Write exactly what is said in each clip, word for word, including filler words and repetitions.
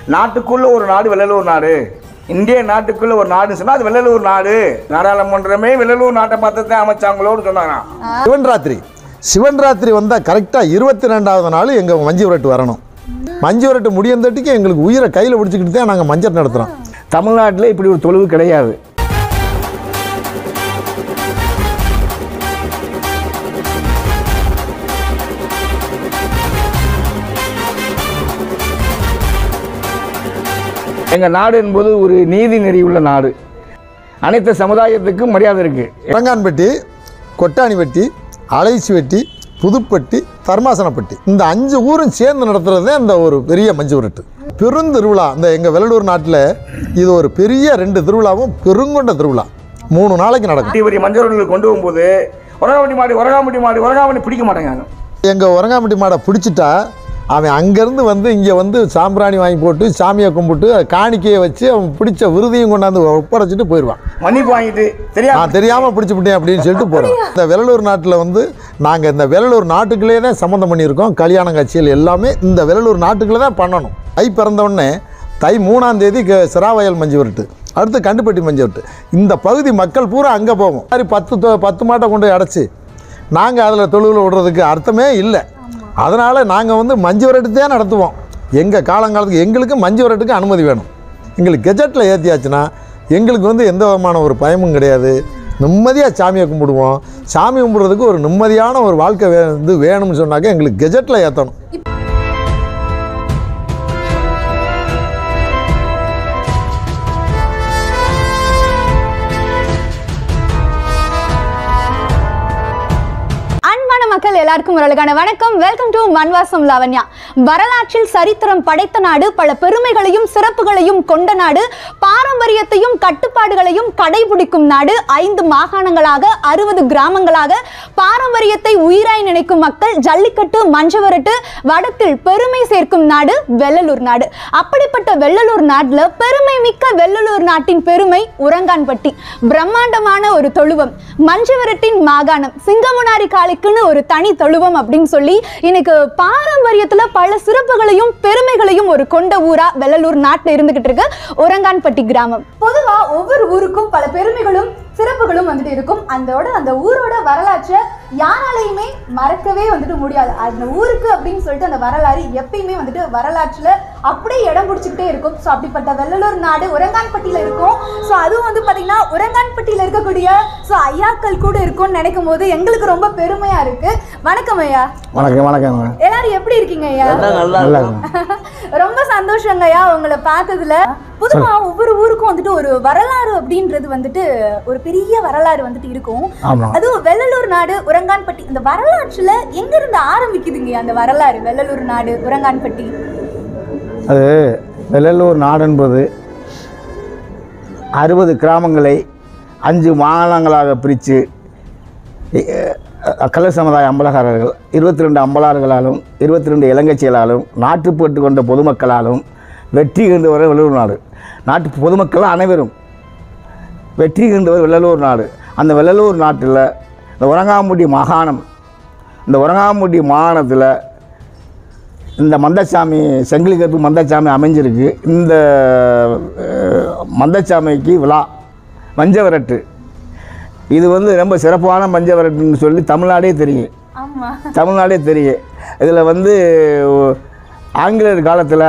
நாட்டுக்குள்ள ஒரு நாடு வெள்ளலூர் நாடு, இந்திய நாட்டுக்குள்ள ஒரு நாடு சொன்னா அது வெள்ளலூர் நாடு. நாடாளுமன்றமே வெள்ளலூர் நாட்டை பார்த்து அமைச்சாங்களோன்னு சொன்னாங்க. சிவன் ராத்திரி சிவன் ராத்திரி வந்தால் கரெக்டாக இருபத்தி ரெண்டாவது நாள் எங்கள் மஞ்சு விரட்டு வரணும். மஞ்சு விரட்டு முடியந்தட்டுக்கு எங்களுக்கு உயிரை கையில் பிடிச்சிக்கிட்டு தான் நாங்கள் மஞ்சள் நடத்துகிறோம். தமிழ்நாட்டில் இப்படி ஒரு தொழுவு கிடையாது. எங்கள் நாடு என்பது ஒரு நீதி நெறி உள்ள நாடு. அனைத்து சமுதாயத்துக்கும் மரியாதை இருக்குது. இளங்கான்பட்டி, கொட்டாணிப்பட்டி, அலைச்சி வெட்டி, புதுப்பட்டி, தர்மாசனப்பட்டி இந்த அஞ்சு ஊரும் சேர்ந்து நடத்துகிறது தான் இந்த ஒரு பெரிய மஞ்சு விரட்டு பெருந்திருவிழா. இந்த எங்கள் வெள்ளலூர் நாட்டில் இது ஒரு பெரிய ரெண்டு திருவிழாவும் பெருங்கொண்ட திருவிழா மூணு நாளைக்கு நடக்கும். பெரிய மஞ்சள் விரட்டு கொண்டு போகும்போது உரகாமட்டி மாடு உரகாமட்டி மாடு உரகாமட்டி பிடிக்க மாட்டேங்காங்க. எங்கள் உரங்காமட்டி மாடை பிடிச்சிட்டா அவன் அங்கேருந்து வந்து இங்கே வந்து சாம்பிராணி வாங்கி போட்டு சாமியை கும்பிட்டு காணிக்கையை வச்சு அவன் பிடிச்ச விருதையும் கொண்டாந்து ஒப்படைச்சிட்டு போயிடுவான். மன்னிப்பு வாங்கிட்டு தெரியா நான் தெரியாமல் பிடிச்சிவிட்டேன் அப்படின்னு சொல்லிட்டு போகிறோம். இந்த வெள்ளலூர் நாட்டில் வந்து நாங்கள் இந்த வெள்ளலூர் நாட்டுக்குள்ளே தான் சம்மந்தம் பண்ணியிருக்கோம். கல்யாண காட்சிகள் எல்லாமே இந்த வெள்ளலூர் நாட்டுக்குள்ளே தான் பண்ணணும். தை பிறந்தவுடனே தை மூணாம் தேதி சிராவயல் மஞ்சு விரட்டு, அடுத்து கண்டுப்பட்டி மஞ்சு விரட்டு. இந்த பகுதி மக்கள் பூரா அங்கே போவோம். மாதிரி பத்து பத்து மாட்டை கொண்டு அடைச்சி நாங்கள் அதில் தொழுவில் விடுறதுக்கு அர்த்தமே இல்லை. அதனால் நாங்கள் வந்து மஞ்சு விரட்டு தான் நடத்துவோம். எங்கள் காலங்காலத்துக்கு எங்களுக்கு மஞ்சு விரட்டுக்கு அனுமதி வேணும். எங்களுக்கு கெஜெட்டில் ஏற்றியாச்சுன்னா எங்களுக்கு வந்து எந்த விதமான ஒரு பயமும் கிடையாது. நிம்மதியாக சாமியை கும்பிடுவோம். சாமி கும்பிட்றதுக்கு ஒரு நிம்மதியான ஒரு வாழ்க்கை வே வந்து வேணும்னு சொன்னாக்க எங்களுக்கு கெஜெட்டில் ஏற்றணும். மக்கள் எல்லாருக்கும் ஒரு அழகான வணக்கம். Welcome to Manvasam Lavanya. வரலாற்றில் சரித்திரம் படைத்த நாடு, பல பெருமைகளையும் சிறப்புகளையும் கொண்ட நாடு, பாரம்பரியத்தையும் கட்டுப்பாடுகளையும் கடைபிடிக்கும் நாடு, ஐந்து மாகாணங்களாக அறுபது கிராமங்களாக பாரம்பரியத்தை உயிராய் நினைக்கும் மக்கள், ஜல்லிக்கட்டு மஞ்சவரட்டு வடத்தில் பெருமை சேர்க்கும் நாடு வெள்ளலூர் நாடு. அப்படிப்பட்ட வெள்ளலூர் நாட்டில் பெருமை மிக்க வெள்ளலூர் நாட்டின் பெருமை உரங்கான்பட்டி. பிரம்மாண்டமான ஒரு தொழுவம், மஞ்சவரட்டின் மாகாணம், சிங்கமுனாரி காளைக்குன்னு ஒரு தனி தொழுவம் அப்படின்னு சொல்லி இன்னைக்கு பாரம்பரியத்துல பல சிறப்புகளையும் பெருமைகளையும் ஒரு கொண்ட ஊரா வெள்ளலூர் நாட்டில் இருந்துகிட்டு இருக்கு உரங்கான்பட்டி கிராமம். பொதுவா ஒவ்வொரு ஊருக்கும் பல பெருமைகளும் சிறப்புகளும் வந்துட்டு இருக்கும். அதோட அந்த ஊரோட வரலாற்றை யாராலையுமே மறக்கவே வந்துட்டு முடியாது. அந்த ஊருக்கு அப்படின்னு சொல்லிட்டு அந்த வரலாறு எப்பயுமே வந்துட்டு வரலாற்றுல அப்படியே இடம் பிடிச்சிக்கிட்டே இருக்கும். ஸோ அப்படிப்பட்ட வெள்ளலூர் நாடு உரங்கான்பட்டியில இருக்கும். ஸோ அதுவும் வந்து பாத்தீங்கன்னா உரங்கான்பட்டியில இருக்கக்கூடிய ஸோ ஐயாக்கள் கூட இருக்கும்னு நினைக்கும் போது எங்களுக்கு ரொம்ப பெருமையா இருக்கு. வணக்கம் ஐயா. வணக்கம். வணக்கம். எல்லாரும் எப்படி இருக்கீங்க ஐயா? ரொம்ப சந்தோஷங்க ஐயா உங்களை பார்த்ததுல. பொதுவா ஒவ்வொரு ஊருக்கும் வந்துட்டு ஒரு வரலாறு அப்படின்றது வந்துட்டு ஒரு பெரிய வரலாறு வந்துட்டு இருக்கும். அதுவும் வெள்ளலூர் நாடு உரங்கான்பட்டி இந்த வரலாற்றுல எங்க இருந்து ஆரம்பிக்குதுங்க அந்த வரலாறு? வெள்ளலூர் நாடு உரங்கான்பட்டி அது வெள்ளலூர் நாடு என்பது அறுபது கிராமங்களை அஞ்சு மாகாணங்களாக பிரித்து கலர் சமுதாய அம்பலகாரர்கள் இருபத்தி ரெண்டு அம்பலார்களாலும் இருபத்தி ரெண்டு இளங்கட்சிகளாலும் நாட்டுப்பட்டு கொண்ட பொதுமக்களாலும் வெற்றி கண்டவர் வெள்ளலூர் நாடு. நாட்டு பொதுமக்கள் அனைவரும் வெற்றி கண்டவர் வெள்ளலூர் நாடு. அந்த வெள்ளலூர் நாட்டில் இந்த உரங்காம்பட்டி மாகாணம், இந்த உரங்காம்பட்டி மாகாணத்தில் இந்த மந்தசாமி செங்கிலி கருப்பு மந்தசாமி அமைஞ்சிருக்கு. இந்த மந்தசாமிக்கு விழா மஞ்சவரட்டு, இது வந்து ரொம்ப சிறப்பான மஞ்சவரட்டுன்னு சொல்லி தமிழ்நாடே தெரியும். தமிழ்நாடே தெரியும். இதில் வந்து ஆங்கிலேயர் காலத்தில்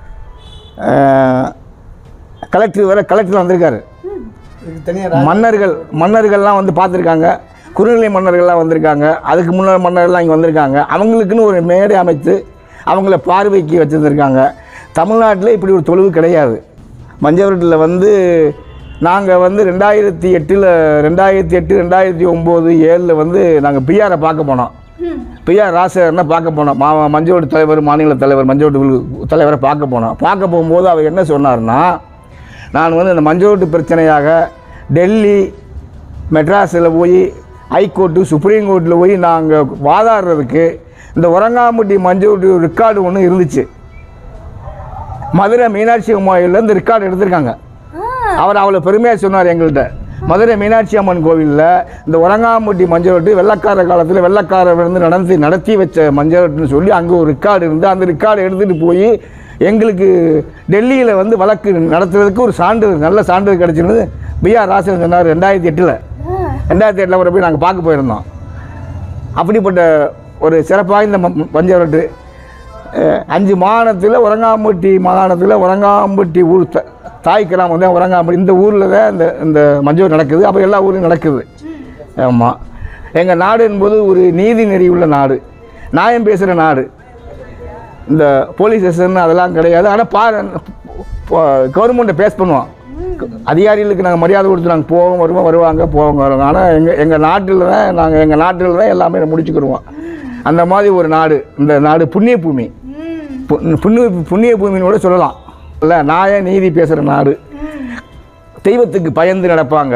கலெக்டர் வர கலெக்டர் வந்திருக்காரு. மன்னர்கள் மன்னர்கள்லாம் வந்து பார்த்துருக்காங்க. குறுநிலை மன்னர்கள்லாம் வந்திருக்காங்க. அதுக்கு முன்னாடி மன்னர்கள்லாம் இங்கே வந்திருக்காங்க. அவங்களுக்குன்னு ஒரு மேடை அமைத்து அவங்கள பார்வைக்கு வச்சுருந்துருக்காங்க. தமிழ்நாட்டில் இப்படி ஒரு தொழுவு கிடையாது. மஞ்சவரட்டில் வந்து நாங்கள் வந்து ரெண்டாயிரத்தி எட்டில் ரெண்டாயிரத்தி எட்டு ரெண்டாயிரத்தி ஒம்பது ஏழில் வந்து நாங்கள் பிஆரை பார்க்க போனோம். பிஆர் ராசகர்னா பார்க்க போனோம். மா மஞ்சோட்டு தலைவர், மாநில தலைவர், மஞ்சோட்டு தலைவரை பார்க்க போனோம். பார்க்க போகும்போது அவர் என்ன சொன்னார்னா, நான் வந்து இந்த மஞ்சோட்டு பிரச்சனையாக டெல்லி மெட்ராஸில் போய் ஹைகோர்ட்டு சுப்ரீம் கோர்ட்டில் போய் நாங்கள் வாதாடுறதுக்கு இந்த உரங்காம்பட்டி மஞ்சோட்டு ரெக்கார்டு ஒன்று இருந்துச்சு. மதுரை மீனாட்சி அம்மாவில் இந்த ரெக்கார்டு எடுத்திருக்காங்க. அவர் அவ்வளோ பெருமையாக சொன்னார் எங்கள்கிட்ட. மதுரை மீனாட்சி அம்மன் கோவிலில் இந்த உரங்காம்பட்டி மஞ்சவரட்டு வெள்ளக்கார காலத்தில் வெள்ளக்காரர் வந்து நடத்தி நடத்தி வச்ச மஞ்சவரட்டுன்னு சொல்லி அங்கே ஒரு ரெக்கார்டு இருந்து அந்த ரெக்கார்டு எடுத்துகிட்டு போய் எங்களுக்கு டெல்லியில் வந்து வழக்கு நடத்துறதுக்கு ஒரு சான்றிதழ் நல்ல சான்றிதழ் கிடச்சிருந்தது. பிஆர் ராசன் சொன்னார் ரெண்டாயிரத்தி எட்டில் ரெண்டாயிரத்தி எட்டில் ஒரு போய் நாங்கள் பார்க்க போயிருந்தோம். அப்படிப்பட்ட ஒரு சிறப்பாய்ந்த பஞ்சவரட்டு அஞ்சு மாகாணத்தில் உரங்காம்பட்டி மாகாணத்தில் உரங்காம்பட்டி ஊர் த தாய் கிராமம் தான் உரங்காம்பட்டி. இந்த ஊரில் தான் இந்த இந்த மஞ்சள் நடக்குது. அப்போ எல்லா ஊரும் நடக்குது. ஆமாம், எங்கள் நாடு என்பது ஒரு நீதி நெறி உள்ள நாடு, நியாயம் பேசுகிற நாடு. இந்த போலீஸ் ஸ்டேஷன் அதெல்லாம் கிடையாது. ஆனால் பா கவர்மெண்ட்டை பேஸ் பண்ணுவோம். அதிகாரிகளுக்கு நாங்கள் மரியாதை கொடுத்து நாங்கள் போவோம் வருவோம் வருவாங்க போவோங்க வருவாங்க. ஆனால் எங்கள் எங்கள் நாட்டில் தான் நாங்கள் எங்கள் நாட்டில் தான் எல்லாமே முடிச்சுக்கிடுவோம். அந்த மாதிரி ஒரு நாடு இந்த நாடு. புண்ணிய பூமி, புண்ணிய புண்ணிய பூமின்னு கூட சொல்லலாம். இல்லை, நியாய நீதி பேசுகிற நாடு. தெய்வத்துக்கு பயந்து நடப்பாங்க.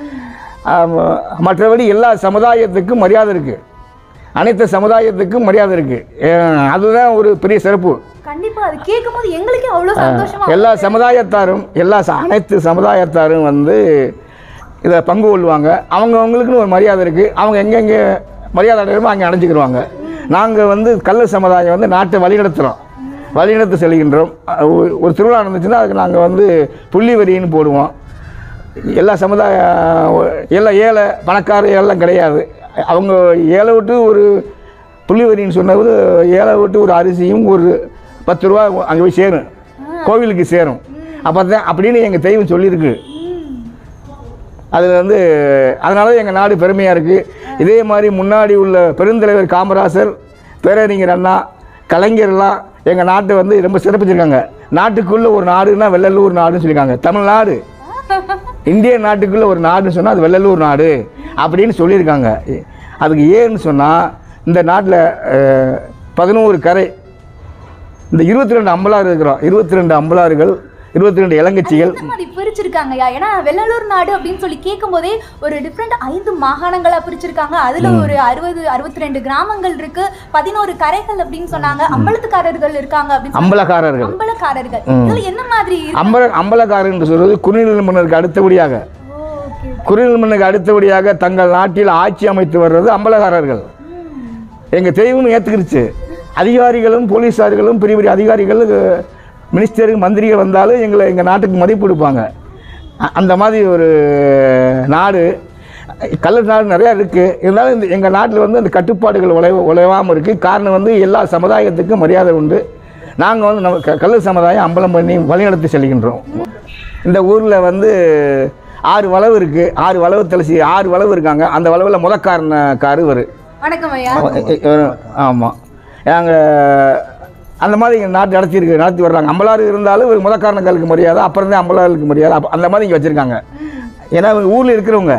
மற்றபடி எல்லா சமுதாயத்துக்கும் மரியாதை இருக்குது. அனைத்து சமுதாயத்துக்கும் மரியாதை இருக்குது. அதுதான் ஒரு பெரிய சிறப்பு. கண்டிப்பா அது கேட்கும்போது எங்களுக்கே அவ்வளோ சந்தோஷமா. எல்லா சமுதாயத்தாரும் எல்லா அனைத்து சமுதாயத்தாரும் வந்து இதை பங்கு கொள்வாங்க. அவங்க அவங்களுக்குன்னு ஒரு மரியாதை இருக்குது. அவங்க எங்கெங்கே மரியாதை அடையணுமோ அங்கே அடைஞ்சிக்கிடுவாங்க. நாங்கள் வந்து கள்ள சமுதாயம் வந்து நாட்டை வழிநடத்துகிறோம், வழிநடத்து செல்கின்றோம். ஒரு திருவிழா நடந்துச்சுன்னா அதுக்கு நாங்கள் வந்து புள்ளி வரின்னு போடுவோம். எல்லா சமுதாய எல்லா ஏழை பணக்கார எல்லாம் கிடையாது. அவங்க ஏழை விட்டு ஒரு புள்ளி வரின்னு சொன்னது ஏழை விட்டு ஒரு அரிசியும் ஒரு பத்து ரூபா அங்கே போய் சேரும், கோவிலுக்கு சேரும். அப்போ தான் அப்படின்னு எங்கள் தெய்வம் சொல்லியிருக்கு. அதில் வந்து அதனால தான் எங்கள் நாடு பெருமையாக இருக்குது. இதே மாதிரி முன்னாடி உள்ள பெருந்தலைவர் காமராசர், பேரறிஞர் அண்ணா, கலைஞர்லாம் எங்கள் நாட்டை வந்து ரொம்ப சிறப்பிச்சிருக்காங்க. நாட்டுக்குள்ளே ஒரு நாடுன்னா வெள்ளலூர் நாடுன்னு சொல்லியிருக்காங்க. தமிழ்நாடு இந்திய நாட்டுக்குள்ளே ஒரு நாடுன்னு சொன்னால் அது வெள்ளலூர் நாடு அப்படின்னு சொல்லியிருக்காங்க. அதுக்கு ஏன்னு சொன்னால் இந்த நாட்டில் பதினோரு கரை, இந்த இருபத்தி ரெண்டு அம்பலாறு இருக்கிறோம். இருபத்தி ரெண்டு அம்பலாறுகள், இருபத்தி ரெண்டு இளங்கட்சிகள் பிரிச்சிருக்காங்கயா. ஏன்னா வெள்ளலூர் நாடு அப்படின்னு சொல்லி கேட்கும் போதே ஒரு டிஃப்ரெண்ட் ஐந்து மாகாணங்களா பிரிச்சிருக்காங்க. அதுல ஒரு அறுபது அறுபத்தி ரெண்டு கிராமங்கள் இருக்கு, பதினோரு கரைகள் அப்படின்னு சொன்னாங்க. அம்பலத்துக்காரர்கள் இருக்காங்க அப்படின்னு. அம்பலக்காரர்கள் அம்பலக்காரர்கள் இதுல என்ன மாதிரி அம்பல அம்பலக்காரர் என்று சொல்றது குறுநில மன்னருக்கு அடுத்தபடியாக குறுநில மன்னருக்கு அடுத்தபடியாக தங்கள் நாட்டில் ஆட்சி அமைத்து வர்றது அம்பலக்காரர்கள். எங்க தெய்வம் ஏத்துக்கிருச்சு. அதிகாரிகளும் போலீஸார்களும் பெரிய பெரிய அதிகாரிகள் மினிஸ்டரு மந்திரிகள் வந்தாலும் எங்களை எங்கள் நாட்டுக்கு மதிப்பு கொடுப்பாங்க. அந்த மாதிரி ஒரு நாடு. கல்லர் நாடு நிறையா இருக்குது. இருந்தாலும் இந்த எங்கள் நாட்டில் வந்து அந்த கட்டுப்பாடுகள் உழைவ உழைவாமல் இருக்குது. காரணம் வந்து எல்லா சமுதாயத்துக்கும் மரியாதை உண்டு. நாங்கள் வந்து நம்ம கல்லர் சமுதாயம் அம்பலம் பண்ணி வழிநடத்தி செல்கின்றோம். இந்த ஊரில் வந்து ஆறு வளவு இருக்குது. ஆறு வளவு தெளிசி ஆறு வளவு இருக்காங்க. அந்த வளவில் முதக்காரன காரு வரும். வணக்கம் ஐயா. ஆமாம், நாங்கள் அந்த மாதிரி இங்கே நாட்டு நடத்தியிருக்கு நடத்தி வர்றாங்க. அம்பலாறு இருந்தாலும் ஒரு முதக்காரனங்களுக்கு மரியாதை, அப்புறம் தான் அம்பலாருக்கு மரியாதை. அப்போ அந்த மாதிரி இங்கே வச்சுருக்காங்க. ஏன்னா ஊரில் இருக்கிறவங்க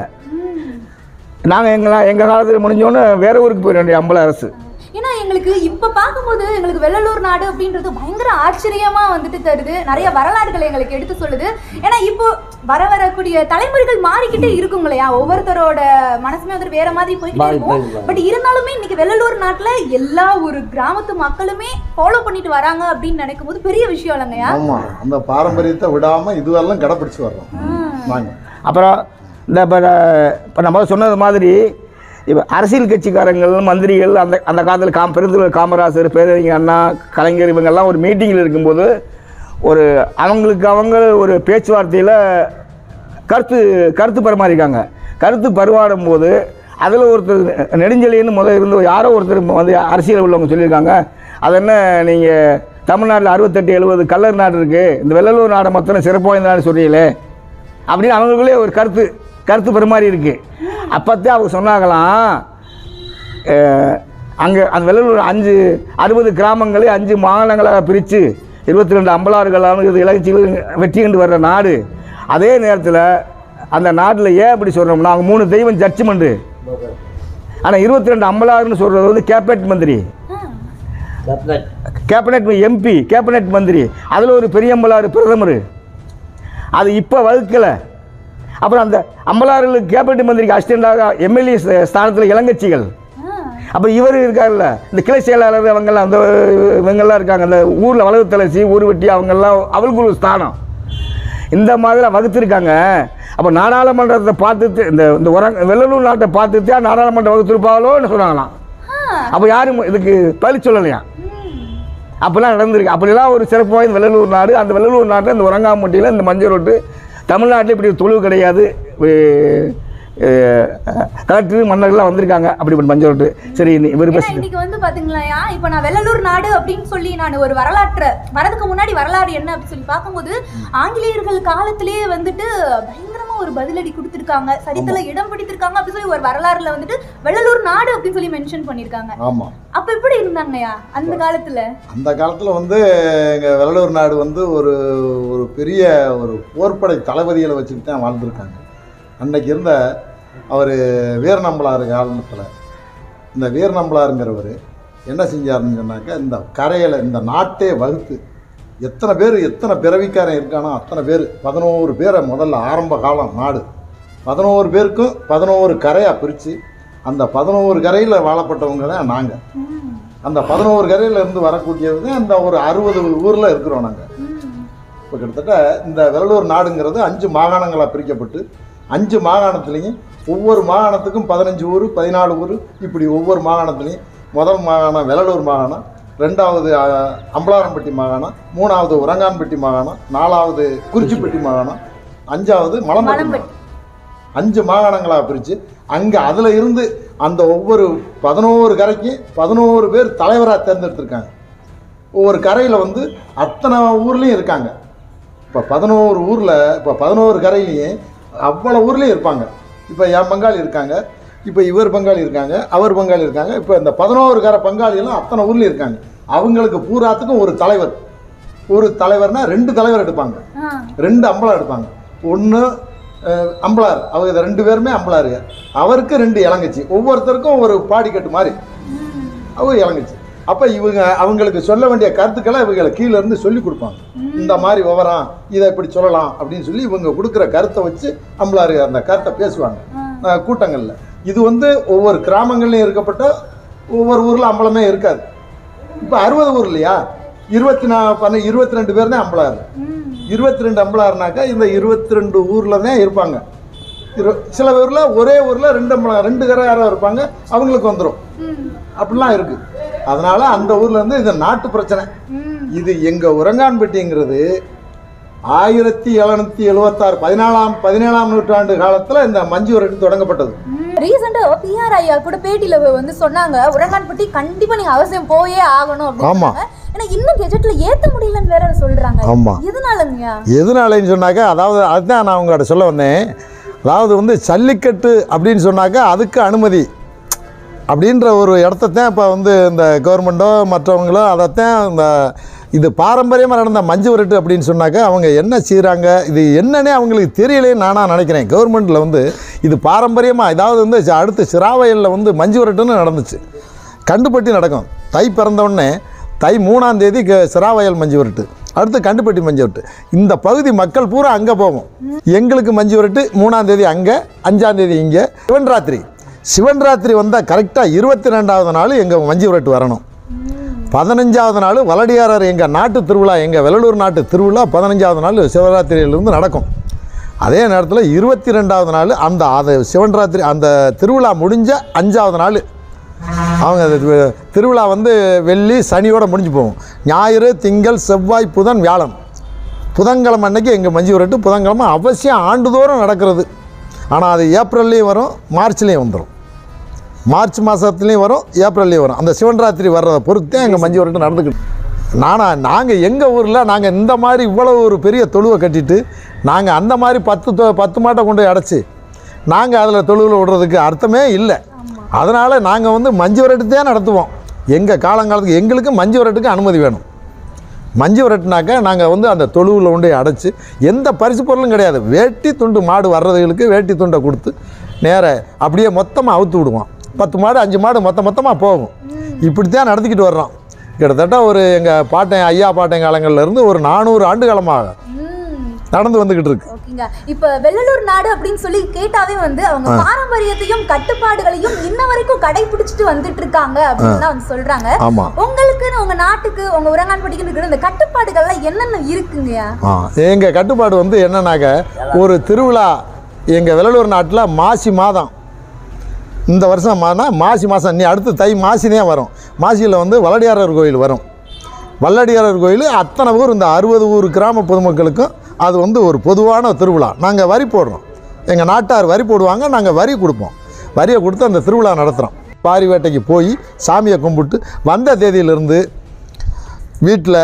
நாங்கள் எங்கள் எங்கள் காலத்தில் முடிஞ்சோன்னே வேறு ஊருக்கு போயிட வேண்டிய அம்பல அரசு. ஏன்னா எங்களுக்கு இப்போ பார்க்கும்போது எங்களுக்கு வெள்ளலூர் நாடு அப்படின்றது பயங்கர ஆச்சரியமாக வந்துட்டு தருது. நிறைய வரலாறுகளை எங்களுக்கு எடுத்து சொல்லுது. ஏன்னா இப்போ வர வரக்கூடிய தலைமுறைகள் மாறிக்கிட்டே இருக்கும் இல்லையா, ஒவ்வொருத்தரோட மனசுமே வந்து வேற மாதிரி போய்கிட்டே இருக்கும். பட் இருந்தாலுமே இன்னைக்கு வெள்ளலூர் நாட்டில் எல்லா ஒரு கிராமத்து மக்களுமே ஃபாலோ பண்ணிட்டு வராங்க அப்படின்னு நினைக்கும் போது பெரிய விஷயம் இல்லைங்கய்யா. ஆமாம், அந்த பாரம்பரியத்தை விடாமல் இதுவெல்லாம் கடைப்பிடிச்சு வர்றோம் நாங்கள். அப்புறம் இந்த இப்போ இப்போ நம்ம சொன்னது மாதிரி இப்போ அரசியல் கட்சிக்காரங்கள் மந்திரிகள் அந்த அந்த காலத்தில் காம் பெருந்தலைவர் காமராசர், பேரறிஞர் அண்ணா, கலைஞர் இவங்கெல்லாம் ஒரு மீட்டிங்கில் இருக்கும்போது ஒரு அவங்களுக்கு அவங்க ஒரு பேச்சுவார்த்தையில் கருத்து கருத்து பரிமாறிக்காங்க. கருத்து பரிமாறும் போது அதில் ஒருத்தர் நெடுஞ்செழியன்னு முதல் இருந்து யாரோ ஒருத்தர் வந்து அரசியல் உள்ளவங்க சொல்லியிருக்காங்க, அது என்ன நீங்கள் தமிழ்நாட்டில் அறுபத்தெட்டு எழுபது கல்லர் நாடு இருக்குது, இந்த வெள்ளலூர் நாடை மொத்தம் சிறப்பு வாய்ந்த நாடு சொல்கிறீங்களே அப்படின்னு அவங்களுக்குள்ளே ஒரு கருத்து கருத்து பரிமாறி இருக்குது. அப்போத்தான் அவங்க சொன்னாங்களாம், அங்கே அந்த வெள்ளலூர் அஞ்சு அறுபது கிராமங்களே அஞ்சு மாகாணங்களாக பிரித்து இருபத்தி ரெண்டு அம்பலாறுகளான இது இலங்கைச்சிகள் வெற்றி கண்டு வர்ற நாடு. அதே நேரத்தில் அந்த நாட்டில் ஏன் அப்படி சொல்கிறோம்னா அவங்க மூணு தெய்வம் ஜட்ஜ்மெண்ட்டு. ஆனால் இருபத்தி ரெண்டு அம்பலாறுன்னு சொல்கிறது வந்து கேபினட் மந்திரி, கேபினட் எம்பி, கேபினட் மந்திரி. அதில் ஒரு பெரிய அம்பலாறு பிரதமர். அது இப்போ வகுக்கலை. அப்புறம் அந்த அம்பலாறுகளுக்கு கேபினட் மந்திரிக்கு அசிஸ்டண்டாக எம்எல்ஏ ஸ்தானத்தில் இளங்கட்சிகள். அப்போ இவர் இருக்கார்ல இந்த கிளை செயலாளர் அவங்கெல்லாம் அந்த இவங்கெல்லாம் இருக்காங்க. அந்த ஊரில் வளவு தலைச்சி ஊர் வெட்டி அவங்கெல்லாம் அவங்களுக்கு ஒரு ஸ்தானம் இந்த மாதிரி வகுத்துருக்காங்க. அப்போ நாடாளுமன்றத்தை பார்த்துட்டு இந்த இந்த உரங்க வெள்ளலூர் நாட்டை பார்த்துட்டா நாடாளுமன்றம் வகுத்துருப்பாங்களோன்னு சொன்னாங்களாம். அப்போ யாரும் இதுக்கு பழி சொல்லலையா. அப்போல்லாம் நடந்திருக்கு. அப்படிலாம் ஒரு சிறப்பு வாய்ந்த வெள்ளலூர் நாடு. அந்த வெள்ளலூர் நாட்டில் இந்த உரங்காம்பட்டியில் இந்த மஞ்சள் ரோட்டு தமிழ்நாட்டில் இப்படி ஒரு தொழுவு கிடையாது. கலெக்டர் மன்னர்கள்லாம் வந்திருக்காங்க அப்படிப்பட்ட மஞ்சள் ரோட்டு. சரி, இவர் இன்னைக்கு வந்து பாத்தீங்களா, இப்போ நான் வெள்ளலூர் நாடு அப்படின்னு சொல்லி நான் ஒரு வரலாற்று வரதுக்கு முன்னாடி வரலாறு என்ன அப்படின்னு சொல்லி பார்க்கும்போது ஆங்கிலேயர்கள் காலத்திலேயே வந்துட்டு பயங்கரமா ஒரு பதிலடி கொடுத்துருக்காங்க, சரித்தில இடம் பிடித்திருக்காங்க அப்படின்னு சொல்லி ஒரு வரலாறுல வந்துட்டு வெள்ளலூர் நாடு அப்படின்னு சொல்லி மென்ஷன் பண்ணியிருக்காங்க. ஆமா, அப்ப எப்படி இருந்தாங்கய்யா அந்த காலத்துல? அந்த காலத்துல வந்து எங்க வெள்ளலூர் நாடு வந்து ஒரு ஒரு பெரிய ஒரு போர்ப்படை தளபதிகளை வச்சுட்டு தான் வாழ்ந்துருக்காங்க. அன்னைக்கு இருந்த அவர் வீரநம்பலார் காலத்தில் இந்த வீரநம்பலாருங்கிறவர் என்ன செஞ்சாருன்னு சொன்னாக்கா, இந்த கரையில் இந்த நாட்டே வகுத்து எத்தனை பேர் எத்தனை பிறவிக்காரன் இருக்கானோ அத்தனை பேர் பதினோரு பேரை முதல்ல ஆரம்ப காலம் நாடு பதினோரு பேருக்கும் பதினோரு கரையாக பிரித்து அந்த பதினோரு கரையில் வாழப்பட்டவங்க தான் நாங்கள். அந்த பதினோரு கரையில் இருந்து வரக்கூடியது தான் அந்த ஒரு அறுபது ஊரில் இருக்கிறோம் நாங்கள். இப்போ கிட்டத்தட்ட இந்த வெள்ளலூர் நாடுங்கிறது அஞ்சு மாகாணங்களாக பிரிக்கப்பட்டு அஞ்சு மாகாணத்துலேயும் ஒவ்வொரு மாகாணத்துக்கும் பதினஞ்சு ஊர் பதினாலு ஊர் இப்படி ஒவ்வொரு மாகாணத்துலேயும் முதல் மாகாணம் வெள்ளலூர் மாகாணம், ரெண்டாவது அம்பலாரம்பட்டி மாகாணம், மூணாவது உரங்கான்பட்டி மாகாணம், நாலாவது குறிச்சிப்பட்டி மாகாணம், அஞ்சாவது மலம்பட்டி. அஞ்சு மாகாணங்களாக பிரித்து அங்கே அதில் இருந்து அந்த ஒவ்வொரு பதினோரு கரைக்கும் பதினோரு பேர் தலைவராக தேர்ந்தெடுத்திருக்காங்க. ஒவ்வொரு கரையில் வந்து அத்தனை ஊர்லேயும் இருக்காங்க. இப்போ பதினோரு ஊரில் இப்போ பதினோரு கரையிலையும் அவ்வளோ ஊர்லேயும் இருப்பாங்க. இப்போ என் பங்காளி இருக்காங்க, இப்போ இவர் பங்காளி இருக்காங்க, அவர் பங்காளி இருக்காங்க. இப்போ இந்த பதினோரு கரை பங்காளியெல்லாம் அத்தனை ஊர்லேயும் இருக்காங்க. அவங்களுக்கு பூராத்துக்கும் ஒரு தலைவர், ஒரு தலைவர்னா ரெண்டு தலைவர் எடுப்பாங்க, ரெண்டு அம்பலார் எடுப்பாங்க. ஒன்று அம்பலார், அவங்க ரெண்டு பேருமே அம்பலாரு, அவருக்கு ரெண்டு இளங்கச்சி, ஒவ்வொருத்தருக்கும் ஒரு பாடிக்கட்டு மாதிரி அவங்க இளங்கச்சி. அப்போ இவங்க அவங்களுக்கு சொல்ல வேண்டிய கருத்துக்களை இவங்களை கீழே இருந்து சொல்லி கொடுப்பாங்க. இந்த மாதிரி விவரம் இதை இப்படி சொல்லலாம் அப்படின்னு சொல்லி இவங்க கொடுக்குற கருத்தை வச்சு அம்பலாரு அந்த கருத்தை பேசுவாங்க கூட்டங்களில். இது வந்து ஒவ்வொரு கிராமங்கள்லையும் இருக்கப்பட்ட ஒவ்வொரு ஊரில் அம்பலமே இருக்காது. இப்போ அறுபது ஊர் இல்லையா, இருபத்தி நா பண்ண இருபத்தி ரெண்டு பேர் தான் அம்பலாரு. இருபத்தி ரெண்டு அம்பலாருனாக்கா இந்த இருபத்தி ரெண்டு ஊரில் தான் இருப்பாங்க. இரு சில ஊரில் ஒரே ஊரில் ரெண்டு அம்பலா ரெண்டு கரையாரம் இருப்பாங்க, அவங்களுக்கு வந்துடும். அப்படிலாம் இருக்குது. அதனால் அந்த ஊரில் இருந்து இது நாட்டு பிரச்சனை. இது எங்கள் உரங்கான்பட்டிங்கிறது ஆயிரத்தி எழுநூத்தி எழுபத்தாறு பதினாலாம் பதினேழாம் நூற்றாண்டு காலத்தில் இந்த மஞ்சு விரட்டு தொடங்கப்பட்டது. ரீசெண்டாக பிஆர் ஐயா கூட பேட்டியில் வந்து சொன்னாங்க, உரங்கான்பட்டி கண்டிப்பாக நீங்கள் அவசியம் போயே ஆகணும் அப்படின்னு. ஆமாம், ஏன்னா இன்னும் கெஜெட்டில் ஏற்ற முடியலன்னு வேற சொல்கிறாங்க. ஆமாம், எதனாலங்கய்யா? எதனாலன்னு சொன்னாக்கா, அதாவது அதுதான் நான் உங்கள்கிட்ட சொல்ல வந்தேன். அதாவது வந்து ஜல்லிக்கட்டு அப்படின்னு சொன்னாக்கா அதுக்கு அனுமதி அப்படின்ற ஒரு இடத்தான் இப்போ வந்து இந்த கவர்மெண்ட்டோ மற்றவங்களோ அதைத்தான் இந்த இது பாரம்பரியமாக நடந்த மஞ்சு விரட்டு அப்படின்னு சொன்னாக்கா அவங்க என்ன செய்கிறாங்க, இது என்னன்னே அவங்களுக்கு தெரியலேன்னு நானாக நினைக்கிறேன். கவர்மெண்ட்டில் வந்து இது பாரம்பரியமாக ஏதாவது வந்து அடுத்து சிராவயலில் வந்து மஞ்சு விரட்டுன்னு நடந்துச்சு, கண்டுபட்டி நடக்கும். தை பிறந்தவுடனே தை மூணாம் தேதி சிராவயல் மஞ்சு விரட்டு, அடுத்து கண்டுபட்டி மஞ்சு விரட்டு. இந்த பகுதி மக்கள் பூரா அங்கே போவோம். எங்களுக்கு மஞ்சு விரட்டு மூணாம் தேதி அங்கே, அஞ்சாம் தேதி இங்கே. சிவன் ராத்திரி சிவன் ராத்திரி வந்தால் கரெக்டாக இருபத்தி ரெண்டாவது நாள் எங்கள் மஞ்சு விரட்டு வரணும். பதினஞ்சாவது நாள் வலடியாரர் எங்கள் நாட்டு திருவிழா, எங்கள் வெள்ளலூர் நாட்டு திருவிழா பதினஞ்சாவது நாள் சிவராத்திரியிலிருந்து நடக்கும். அதே நேரத்தில் இருபத்தி ரெண்டாவது நாள் அந்த அது சிவன் ராத்திரி அந்த திருவிழா முடிஞ்ச அஞ்சாவது நாள் அவங்க திருவிழா வந்து வெள்ளி சனியோடு முடிஞ்சு போகும். ஞாயிறு திங்கள் செவ்வாய் புதன் வியாழன், புதன்கிழமை அன்னைக்கு எங்கள் மஞ்சு விரட்டு புதன்கிழமை அவசியம் ஆண்டுதோறும் நடக்கிறது. ஆனால் அது ஏப்ரல்லையும் வரும், மார்ச்லேயும் வந்துடும். மார்ச் மாதத்துலேயும் வரும், ஏப்ரல்லையும் வரும். அந்த சிவன் ராத்திரி வர்றதை பொறுத்தே எங்கள் மஞ்சு விரட்டு நடந்துக்கிட்டு. நானா நாங்கள் எங்கள் ஊரில் நாங்கள் இந்த மாதிரி இவ்வளோ ஒரு பெரிய தொழுவை கட்டிட்டு நாங்கள் அந்த மாதிரி பத்து பத்து மாட்டை கொண்டு போய் அடைச்சி நாங்கள் அதில் தொழுவில் விடுறதுக்கு அர்த்தமே இல்லை. அதனால் நாங்கள் வந்து மஞ்சு விரட்டு தான் நடத்துவோம். எங்கள் காலங்காலத்துக்கு எங்களுக்கு மஞ்சு விரட்டுக்கு அனுமதி வேணும். மஞ்சு விரட்டுனாக்கா நாங்கள் வந்து அந்த தொழுவில் கொண்டு அடைச்சி எந்த பரிசு பொருளும் கிடையாது. வேட்டி துண்டு மாடு வர்றதுகளுக்கு வேட்டி துண்டை கொடுத்து நேர அப்படியே மொத்தமாக அவுத்து விடுவோம். பத்து மாடு அஞ்சு மாடு மொத்த மொத்தமாக போகும். இப்படித்தான் நடத்திக்கிட்டு வர்றோம். கிட்டத்தட்ட ஒரு எங்கள் பாட்டன் ஐயா பாட்டன் காலங்கள்லேருந்து ஒரு நானூறு ஆண்டு காலமாக நடந்து வந்துகிட்டு இருக்கு. ஓகேங்க. இப்போ வெள்ளலூர் நாடு அப்படின்னு சொல்லி கேட்டாவே வந்து அவங்க பாரம்பரியத்தையும் கட்டுப்பாடுகளையும் இன்ன வரைக்கும் கடைபிடிச்சிட்டு வந்துட்டு இருக்காங்க அப்படின்னு தான் வந்து சொல்றாங்க. உங்களுக்குன்னு உங்க நாட்டுக்கு உங்க உரங்கான்பட்டிக்கு இருக்கிற இந்த கட்டுப்பாடுகள்லாம் என்னென்ன இருக்குங்க? எங்க கட்டுப்பாடு வந்து என்னன்னாக்க, ஒரு திருவிழா எங்க வெள்ளலூர் நாட்டில் மாசி மாதம், இந்த வருஷம் மாசி மாதம், நீ அடுத்து தை மாசி தான் வரும். மாசியில் வந்து வலடியாரர் கோயில் வரும். வல்லடியாரர் கோயில் அத்தனை ஊர் இந்த அறுபது ஊர் கிராம பொதுமக்களுக்கும் அது வந்து ஒரு பொதுவான திருவிழா. நாங்கள் வரி போடுறோம், எங்கள் நாட்டார் வரி போடுவாங்க, நாங்கள் வரி கொடுப்போம். வரியை கொடுத்து அந்த திருவிழா நடத்துகிறோம். பாரி வேட்டைக்கு போய் சாமியை கும்பிட்டு வந்த தேதியிலிருந்து வீட்டில்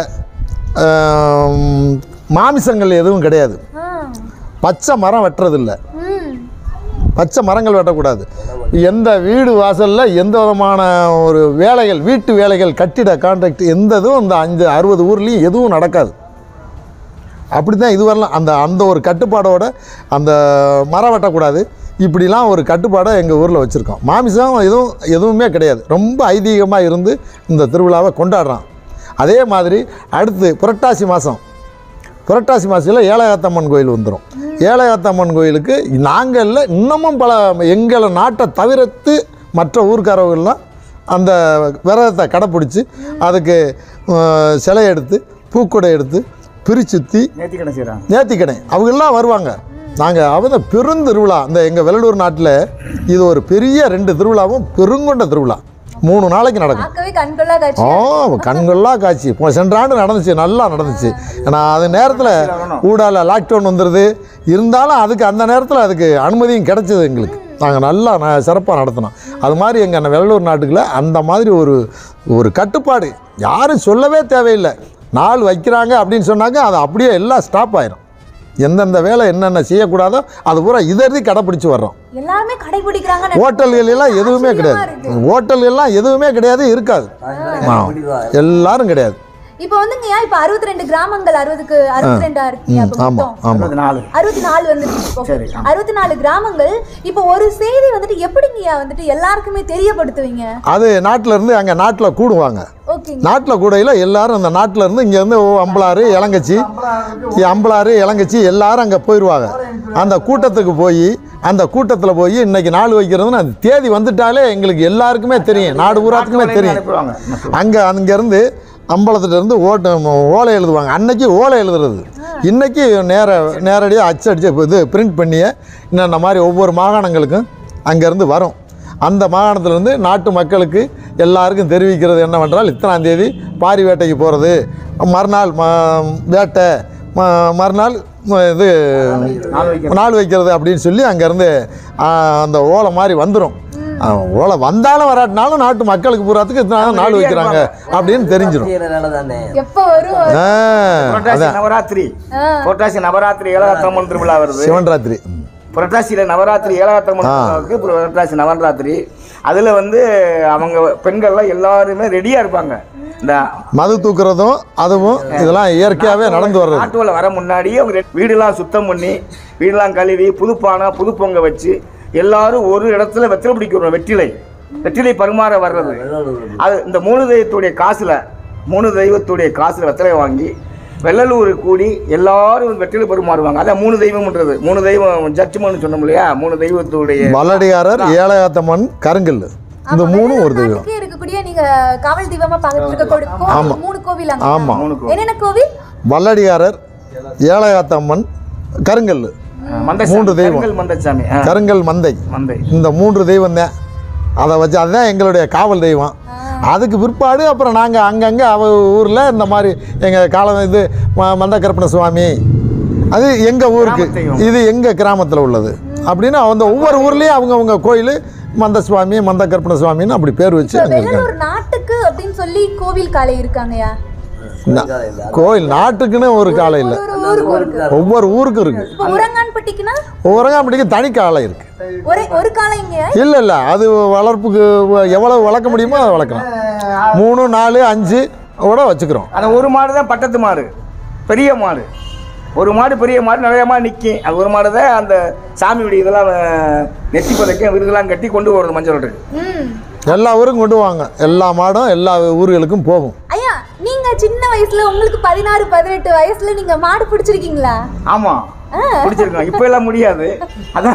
மாமிசங்கள் எதுவும் கிடையாது. பச்சை மரம் வெட்டுறதில்லை, பச்சை மரங்கள் வெட்டக்கூடாது. எந்த வீடு வாசலில் எந்த விதமான ஒரு வேலைகள், வீட்டு வேலைகள், கட்டிட கான்ட்ராக்ட் எந்த இதுவும் இந்த அஞ்சு அறுபது ஊர்லேயும் எதுவும் நடக்காது. அப்படி தான் இது வரலாம். அந்த அந்த ஒரு கட்டுப்பாடோடு அந்த மரம் வெட்டக்கூடாது, இப்படிலாம் ஒரு கட்டுப்பாடை எங்கள் ஊரில் வச்சுருக்கோம். மாமிசம் எதுவும் எதுவுமே கிடையாது. ரொம்ப ஐதீகமாக இருந்து இந்த திருவிழாவை கொண்டாடுறோம். அதே மாதிரி அடுத்து புரட்டாசி மாதம், புரட்டாசி மாதத்தில் ஏழையாத்தம்மன் கோயில் வந்துடும். ஏழையாத்தம்மன் கோயிலுக்கு நாங்கள் இல்லை, இன்னமும் பல எங்களை நாட்டை தவிர்த்து மற்ற ஊர்க்காரவர்கள்லாம் அந்த விரதத்தை கடைப்பிடிச்சி அதுக்கு சிலை எடுத்து பூக்குடை எடுத்து பிரிச்சுத்தி நேர்த்திக்கடை செய்கிறாங்க. நேர்த்திக்கடை அவங்கெல்லாம் வருவாங்க. நாங்கள் அவங்க பெருந்திருவிழா இந்த எங்கள் வெள்ளலூர் நாட்டில் இது ஒரு பெரிய ரெண்டு திருவிழாவும் பெருங்கொண்ட திருவிழா மூணு நாளைக்கு நடக்கும். ஆ கண்கொள்ளா காட்சி. இப்போ சென்ற ஆண்டு நடந்துச்சு, நல்லா நடந்துச்சு. ஏன்னா அது நேரத்தில் ஊடால லாக்டவுன் வந்துடுது, இருந்தாலும் அதுக்கு அந்த நேரத்தில் அதுக்கு அனுமதியும் கிடைச்சிது எங்களுக்கு. நாங்கள் நல்லா ந சிறப்பாக நடத்தினோம். அது மாதிரி எங்கள் வெள்ளலூர் நாட்டுக்குள்ள அந்த மாதிரி ஒரு ஒரு கட்டுப்பாடு யாரும் சொல்லவே தேவையில்லை. நாள் வைக்கிறாங்க அப்படின்னு சொன்னாங்க, அது அப்படியே எல்லாம் ஸ்டாப் ஆயிரும். எந்தெந்த வேலை என்னென்ன செய்யக்கூடாதோ அது பூரா இதறி கடைப்பிடிச்சு வர்றோம். எல்லாருமே கடைபிடிக்கிறாங்க. ஹோட்டல்கள் எல்லாம் எதுவுமே கிடையாது, ஹோட்டல் எல்லாம் எதுவுமே கிடையாது, இருக்காது, எல்லாரும் கிடையாது. இப்போ வந்துங்கயா இப்போ அறுபத்தி ரெண்டு கிராமங்கள் அறுபதுக்கு அறுபத்தி ரெண்டா இருக்கு. ஆமா ஆமா அறுபத்தி நாலு வந்துருச்சு. அறுபத்தி நாலு கிராமங்கள். இப்போ ஒரு செய்தி வந்துட்டு எப்படிங்கயா வந்துட்டு எல்லாருக்குமே தெரியப்படுத்துவீங்க? அது நாட்டில இருந்து அங்க நாட்டுல கூடுவாங்க. நாட்டில் கூடையில் எல்லாரும் அந்த நாட்டில் இருந்து இங்கேருந்து ஓ அம்பலாறு இளங்கச்சி அம்பலாறு இளங்கச்சி எல்லாரும் அங்கே போயிடுவாங்க. அந்த கூட்டத்துக்கு போய் அந்த கூட்டத்தில் போய் இன்றைக்கி நாள் வைக்கிறதுன்னு அந்த தேதி வந்துட்டாலே எங்களுக்கு எல்லாருக்குமே தெரியும், நாடு பூராத்துக்குமே தெரியும். அங்கே அங்கேருந்து அம்பலத்துலேருந்து ஓட்டு ஓலை எழுதுவாங்க. அன்னைக்கு ஓலை எழுதுறது, இன்றைக்கி நேர நேரடியாக அச்சடிச்சு இது பிரிண்ட் பண்ணியே இன்னும் மாதிரி ஒவ்வொரு மாகாணங்களுக்கும் அங்கேருந்து வரும். அந்த மாகாணத்திலேருந்து நாட்டு மக்களுக்கு எல்லாருக்கும் தெரிவிக்கிறது என்னவென்றால் இத்தனாம் தேதி பாரி வேட்டைக்கு போகிறது, மறுநாள் வேட்டை, மறுநாள் இது நாள் வைக்கிறது அப்படின்னு சொல்லி அங்கேருந்து அந்த ஓலை மாதிரி வந்துடும். ஓலை வந்தாலும் வராட்டினாலும் நாட்டு மக்களுக்கு பூராத்துக்கு இத்தனை நாள் வைக்கிறாங்க அப்படின்னு தெரிஞ்சிடும். நவராத்திரி புரட்டாசி நவராத்திரி ஏழாத்தம்மன் திருவிழா வருது. சிவன்ராத்திரி புரட்டாசியில் நவராத்திரி ஏழாத்தம்மனுக்கு புரட்டாசி நவராத்திரி. அதில் வந்து அவங்க பெண்கள்லாம் எல்லாருமே ரெடியாக இருப்பாங்க. இந்த மது தூக்குறதும் அதுவும் இதெல்லாம் இயற்கையாகவே நடந்து வர்றது. ஆட்டோவில் வர முன்னாடி அவங்க வீடெல்லாம் சுத்தம் பண்ணி வீடெல்லாம் கழுவி புதுப்பானை புது பொங்க வச்சு எல்லாரும் ஒரு இடத்துல வெற்றிலை பிடிக்கிறோம். வெற்றிலை வெற்றிலை பரிமாற வர்றது. அது இந்த மூணு தெய்வத்துடைய காசில் மூணு தெய்வத்துடைய காசில் வெற்றிலை வாங்கி வெள்ளலூர் கூடி எல்லாரும் வெற்றிலை பரிமாறுவாங்க. அதான் மூணு தெய்வம்ன்றது. மூணு தெய்வம் ஜட்ஜ்மெண்ட் சொன்னோம் இல்லையா, மூணு தெய்வத்துடைய வல்லடியாரர், ஏழையாத்தம்மன், கருங்கல், இந்த மூணு ஒரு தெய்வம் இருக்கக்கூடிய நீங்க காவல் தெய்வமா பார்த்துட்டு மூணு கோவில். ஆமா, என்னென்ன கோவில்? வல்லடியாரர், ஏழையாத்தம்மன், கருங்கல், மூன்று தெய்வம். மந்தசாமி, கருங்கல், மந்தை, மந்தை, இந்த மூன்று தெய்வம் தான். அதை வச்சு அதுதான் எங்களுடைய காவல் தெய்வம். அதுக்கு பிற்பாடு அப்புறம் நாங்கள் அங்கங்கே அவ ஊரில் இந்த மாதிரி எங்கள் காலம் இது மந்த கருப்பண சுவாமி, அது எங்கள் ஊருக்கு, இது எங்கள் கிராமத்தில் உள்ளது அப்படின்னு அந்த ஒவ்வொரு ஊர்லேயும் அவங்கவுங்க கோயில் மந்த சுவாமி, மந்த கருப்பண சுவாமின்னு அப்படி பேர் வச்சு நாட்டுக்கு அப்படின்னு சொல்லி கோவில் காலை இருக்காங்கயா. கோயில் நாட்டுக்குன்னு ஒரு காலை இல்லை, ஒவ்வொரு ஊருக்கும் இருக்கு. ஊரங்கான்பட்டிக்கு தனி காலை இருக்கு. இல்லை இல்லை அது வளர்ப்புக்கு எவ்வளவு வளர்க்க முடியுமோ அதை வளர்க்கலாம். மூணு நாலு அஞ்சு கூட வச்சுக்கிறோம். அந்த ஒரு மாடு தான் பட்டத்து மாடு, பெரிய மாடு. ஒரு மாடு பெரிய மாடு நிறைய மாடு நிற்கும். அது ஒரு மாடு தான் அந்த சாமியுடைய இதெல்லாம் நெத்தி பதக்க விருதுலாம் கட்டி கொண்டு போகிறது மஞ்சள் ரோட்டுக்கு. எல்லா ஊருக்கும் கொண்டு வாங்க, எல்லா மாடும் எல்லா ஊர்களுக்கும் போகும். ஐயா நீங்க சின்ன வயசுல உங்களுக்கு பதினாறு பதினெட்டு வயசுல நீங்க மாடு பிடிச்சிருக்கீங்களா? ஆமா பிடிச்சிருக்கோம். இப்ப எல்லாம் முடியாது. அதான்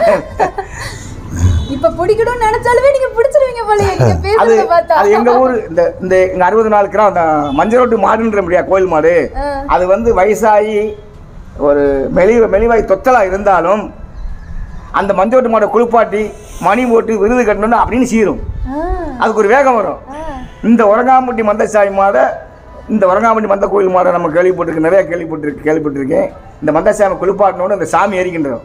இப்ப பிடிக்கணும்னு நினைச்சாலுமே நீங்க பிடிச்சிருவீங்க போல. நீங்க பேசுறத பார்த்தா அது எங்க ஊர் இந்த இந்த எங்க அறுபது நாலு கிராம் அந்த மஞ்சள் ரோட்டு மாடுன்ற முடியா கோயில் மாடு. அது வந்து வயசாகி ஒரு மெலி மெலிவாய் தொத்தலா இருந்தாலும் அந்த மஞ்சள் ரோட்டு மாடை குளிப்பாட்டி மணி போட்டு விருது கட்டணும் அப்படின்னு சீரும். அதுக்கு ஒரு வேகம் வரும். இந்த உரங்காம்பட்டி மந்தசாமி மாடை இந்த வரங்காமணி மந்த கோயில் மாட நம்ம கேள்விப்பட்டிருக்கு, நிறைய கேள்விப்பட்டிருக்கு கேள்விப்பட்டிருக்கேன். இந்த மந்தசாமி குளிப்பாட்டினோன்னு இந்த சாமி எரிக்கின்றோம்.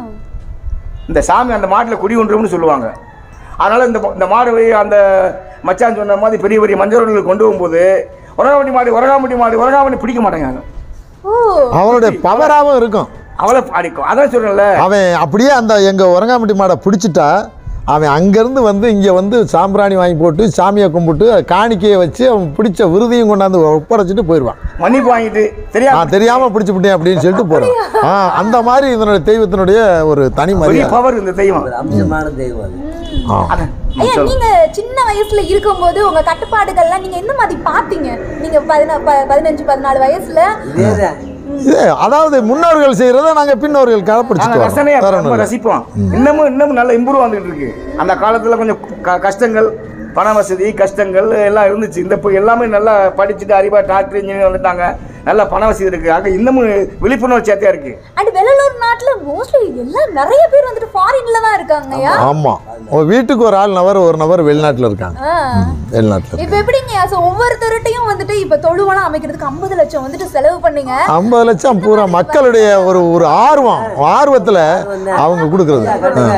இந்த சாமி அந்த மாட்டில் குடி ஒன்றும்னு சொல்லுவாங்க. அதனால் இந்த இந்த மாடு அந்த மச்சான் சொன்ன மாதிரி பெரிய பெரிய மஞ்சள் கொண்டு போகும்போது உரகாமணி மாடு உரகாமணி மாடு உரகாமணி பிடிக்க மாட்டேங்காங்க. அவனுடைய பவராகவும் இருக்கும், அவளை அடிக்கும். அதான் சொல்கிறேன்ல, அவன் அப்படியே அந்த எங்கள் உரங்காமட்டி மாடை பிடிச்சிட்டா அவன் அங்கேருந்து வந்து இங்கே வந்து சாம்பிராணி வாங்கி போட்டு சாமியை கும்பிட்டு காணிக்கையை வச்சு அவன் பிடிச்ச விருதையும் கொண்டாந்து ஒப்படைச்சிட்டு போயிடுவான். மன்னிப்பு வாங்கிட்டு தெரியா நான் தெரியாமல் பிடிச்சி விட்டேன் அப்படின்னு சொல்லிட்டு போகிறான். ஆ அந்த மாதிரி இதனுடைய தெய்வத்தினுடைய ஒரு தனி மரியாதை பவர் இந்த தெய்வம், அம்சமான தெய்வம். ஐயா, நீங்க சின்ன வயசுல இருக்கும்போது உங்க கட்டுப்பாடுகள்லாம் நீங்க எந்த மாதிரி பாத்தீங்க? நீங்க பதினஞ்சு பதினாலு வயசுல இது அதாவது முன்னோர்கள் செய்யறத நாங்க பின்னோர்கள் கடைப்பிடிச்சிட்டு ரசிப்போம். இன்னமும் இன்னமும் நல்ல இம்ப்ரூவ் வந்துட்டு இருக்கு. அந்த காலத்துல கொஞ்சம் கஷ்டங்கள், பண வசதி கஷ்டங்கள் எல்லாம் இருந்துச்சு. இந்த எல்லாமே நல்லா படிச்சுட்டு அறிவா டாக்டர் இன்ஜினியர் வந்துட்டாங்க, நல்ல பண வசதி இருக்கு. ஆக இன்னமும் விழிப்புணர்வு சேர்த்தியா இருக்கு. அண்ட் வெள்ளலூர் நாட்டுல மோஸ்ட்லி எல்லாம் நிறைய பேர் வந்துட்டு ஃபாரின்ல தான் இருக்காங்கயா. ஆமா, வீட்டுக்கு ஒரு ஆள் நபர் ஒரு நபர் வெளிநாட்டுல இருக்காங்க. வெளிநாட்டுல இப்ப எப்படிங்க ஒவ்வொருத்தருட்டையும் வந்துட்டு இப்ப தொழுவெல்லாம் அமைக்கிறதுக்கு ஐம்பது லட்சம் வந்துட்டு செலவு பண்ணீங்க. ஐம்பது லட்சம் பூரா மக்களுடைய ஒரு ஒரு ஆர்வம் ஆர்வத்துல அவங்க கொடுக்கறது.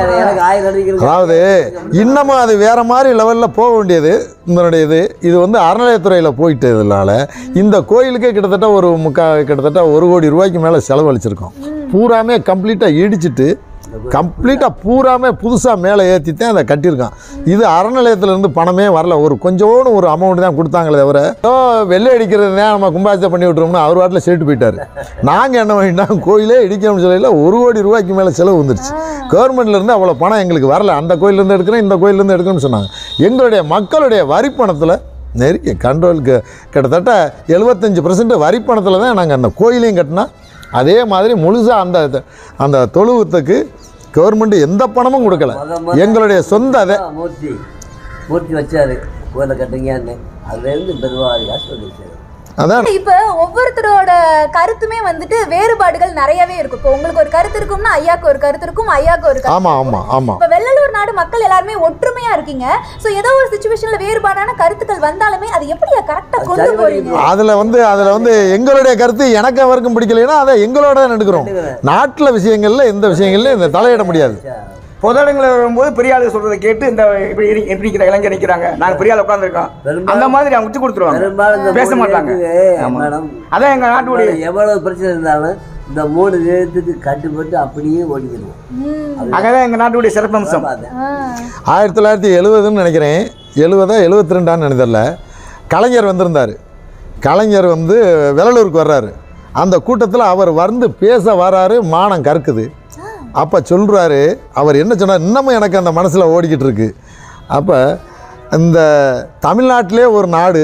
அதாவது இன்னமும் அது வேற மாதிரி லெவல்ல போக வேண்டியது இதனுடைய இது இது வந்து அறநிலையத்துறையில் போயிட்டதுனால இந்த கோயிலுக்கே கிட்டத்தட்ட ஒரு முக்கா கிட்டத்தட்ட ஒரு கோடி ரூபாய்க்கு மேலே செலவழிச்சிருக்கோம். பூராமே கம்ப்ளீட்டாக இடிச்சிட்டு கம்ப்ளீட்டாக பூராமே புதுசாக மேலே ஏற்றி தான் அதை கட்டியிருக்கான். இது அறநிலையத்திலேருந்து பணமே வரல, ஒரு கொஞ்சோன்னு ஒரு அமௌண்ட் தான் கொடுத்தாங்களே தவிர ஏதோ வெள்ளை அடிக்கிறது தான் நம்ம கும்பாபிஷேகம் பண்ணி விட்டுருவோம்னு அவர் வாட்டில் சொல்லிட்டு போயிட்டார். நாங்கள் என்ன பண்ணிட்டோம், கோயிலே இடிக்கணும்னு சொல்லல ஒரு கோடி ரூபாய்க்கு மேலே செலவு வந்துருச்சு. கவர்மெண்ட்லேருந்து அவ்வளோ பணம் எங்களுக்கு வரல. அந்த கோயிலேருந்து எடுக்கிறேன் இந்த கோயிலேருந்து எடுக்கணும்னு சொன்னாங்க. எங்களுடைய மக்களுடைய வரிப்பணத்தில் நெருக்கி கண்ட்ரோலுக்கு கிட்டத்தட்ட எழுபத்தஞ்சி பர்சன்ட் வரிப்பணத்தில் தான் நாங்கள் அந்த கோயிலையும் கட்டினா. அதே மாதிரி முழுசாக அந்த அந்த தொழுவத்துக்கு கவர்மெண்ட் எந்த பணமும் கொடுக்கல, எங்களுடைய சொந்த அதை மூர்த்தி மூர்த்தி வச்சாரு கோயிலை கட்டுங்கன்னு அதுலேருந்து பெருவாரி காசு வந்துச்சு. அதான் இப்ப ஒவ்வொருத்தரோட கருத்துமே வந்துட்டு வேறுபாடுகள் நிறையவே இருக்கும். இப்போ உங்களுக்கு ஒரு கருத்து இருக்கும்னா ஐயாக்கு ஒரு கருத்து இருக்கும், ஐயாக்கு ஒரு கருத்து. ஆமா ஆமா ஆமா. இப்ப வெள்ளலூர் நாடு மக்கள் எல்லாருமே ஒற்றுமையா இருக்கீங்க. சோ ஏதோ ஒரு சிச்சுவேஷன்ல வேறுபாடான கருத்துக்கள் வந்தாலுமே அது எப்படி கரெக்டா கொண்டு போறீங்க? அதுல வந்து அதுல வந்து எங்களுடைய கருத்து எனக்கு அவருக்கும் பிடிக்கலைன்னா அதை எங்களோட தான் எடுக்கிறோம். நாட்டுல விஷயங்கள்ல எந்த விஷயங்கள்ல இந்த தலையிட முடியாது. பொது இடங்களில் வரும்போது பெரிய ஆளு சொல்றதை கேட்டு இந்த இப்படி எப்படி நிற்கிற இளைஞர் நிற்கிறாங்க, நாங்கள் பெரிய ஆள் உட்காந்துருக்கோம் அந்த மாதிரி அவங்க விட்டு கொடுத்துருவாங்க, பேச மாட்டாங்க. அதான் எங்கள் நாட்டுடைய எவ்வளவு பிரச்சனை இருந்தாலும் இந்த மூணு விதத்துக்கு கட்டுப்பட்டு அப்படியே ஓடிக்கணும். அங்கதான் எங்கள் நாட்டுடைய சிறப்பம்சம். ஆயிரத்தி தொள்ளாயிரத்தி எழுபதுன்னு நினைக்கிறேன், எழுபதா எழுபத்தி ரெண்டான்னு நினைத்தரல, கலைஞர் வந்திருந்தார். கலைஞர் வந்து வெள்ளலூருக்கு வர்றாரு. அந்த கூட்டத்தில் அவர் வந்து பேச வர்றாரு, மானம் கற்குது. அப்போ சொல்கிறாரு, அவர் என்ன சொன்னார், இன்னமும் எனக்கு அந்த மனசில் ஓடிக்கிட்டு இருக்கு. அப்போ இந்த தமிழ்நாட்டிலே ஒரு நாடு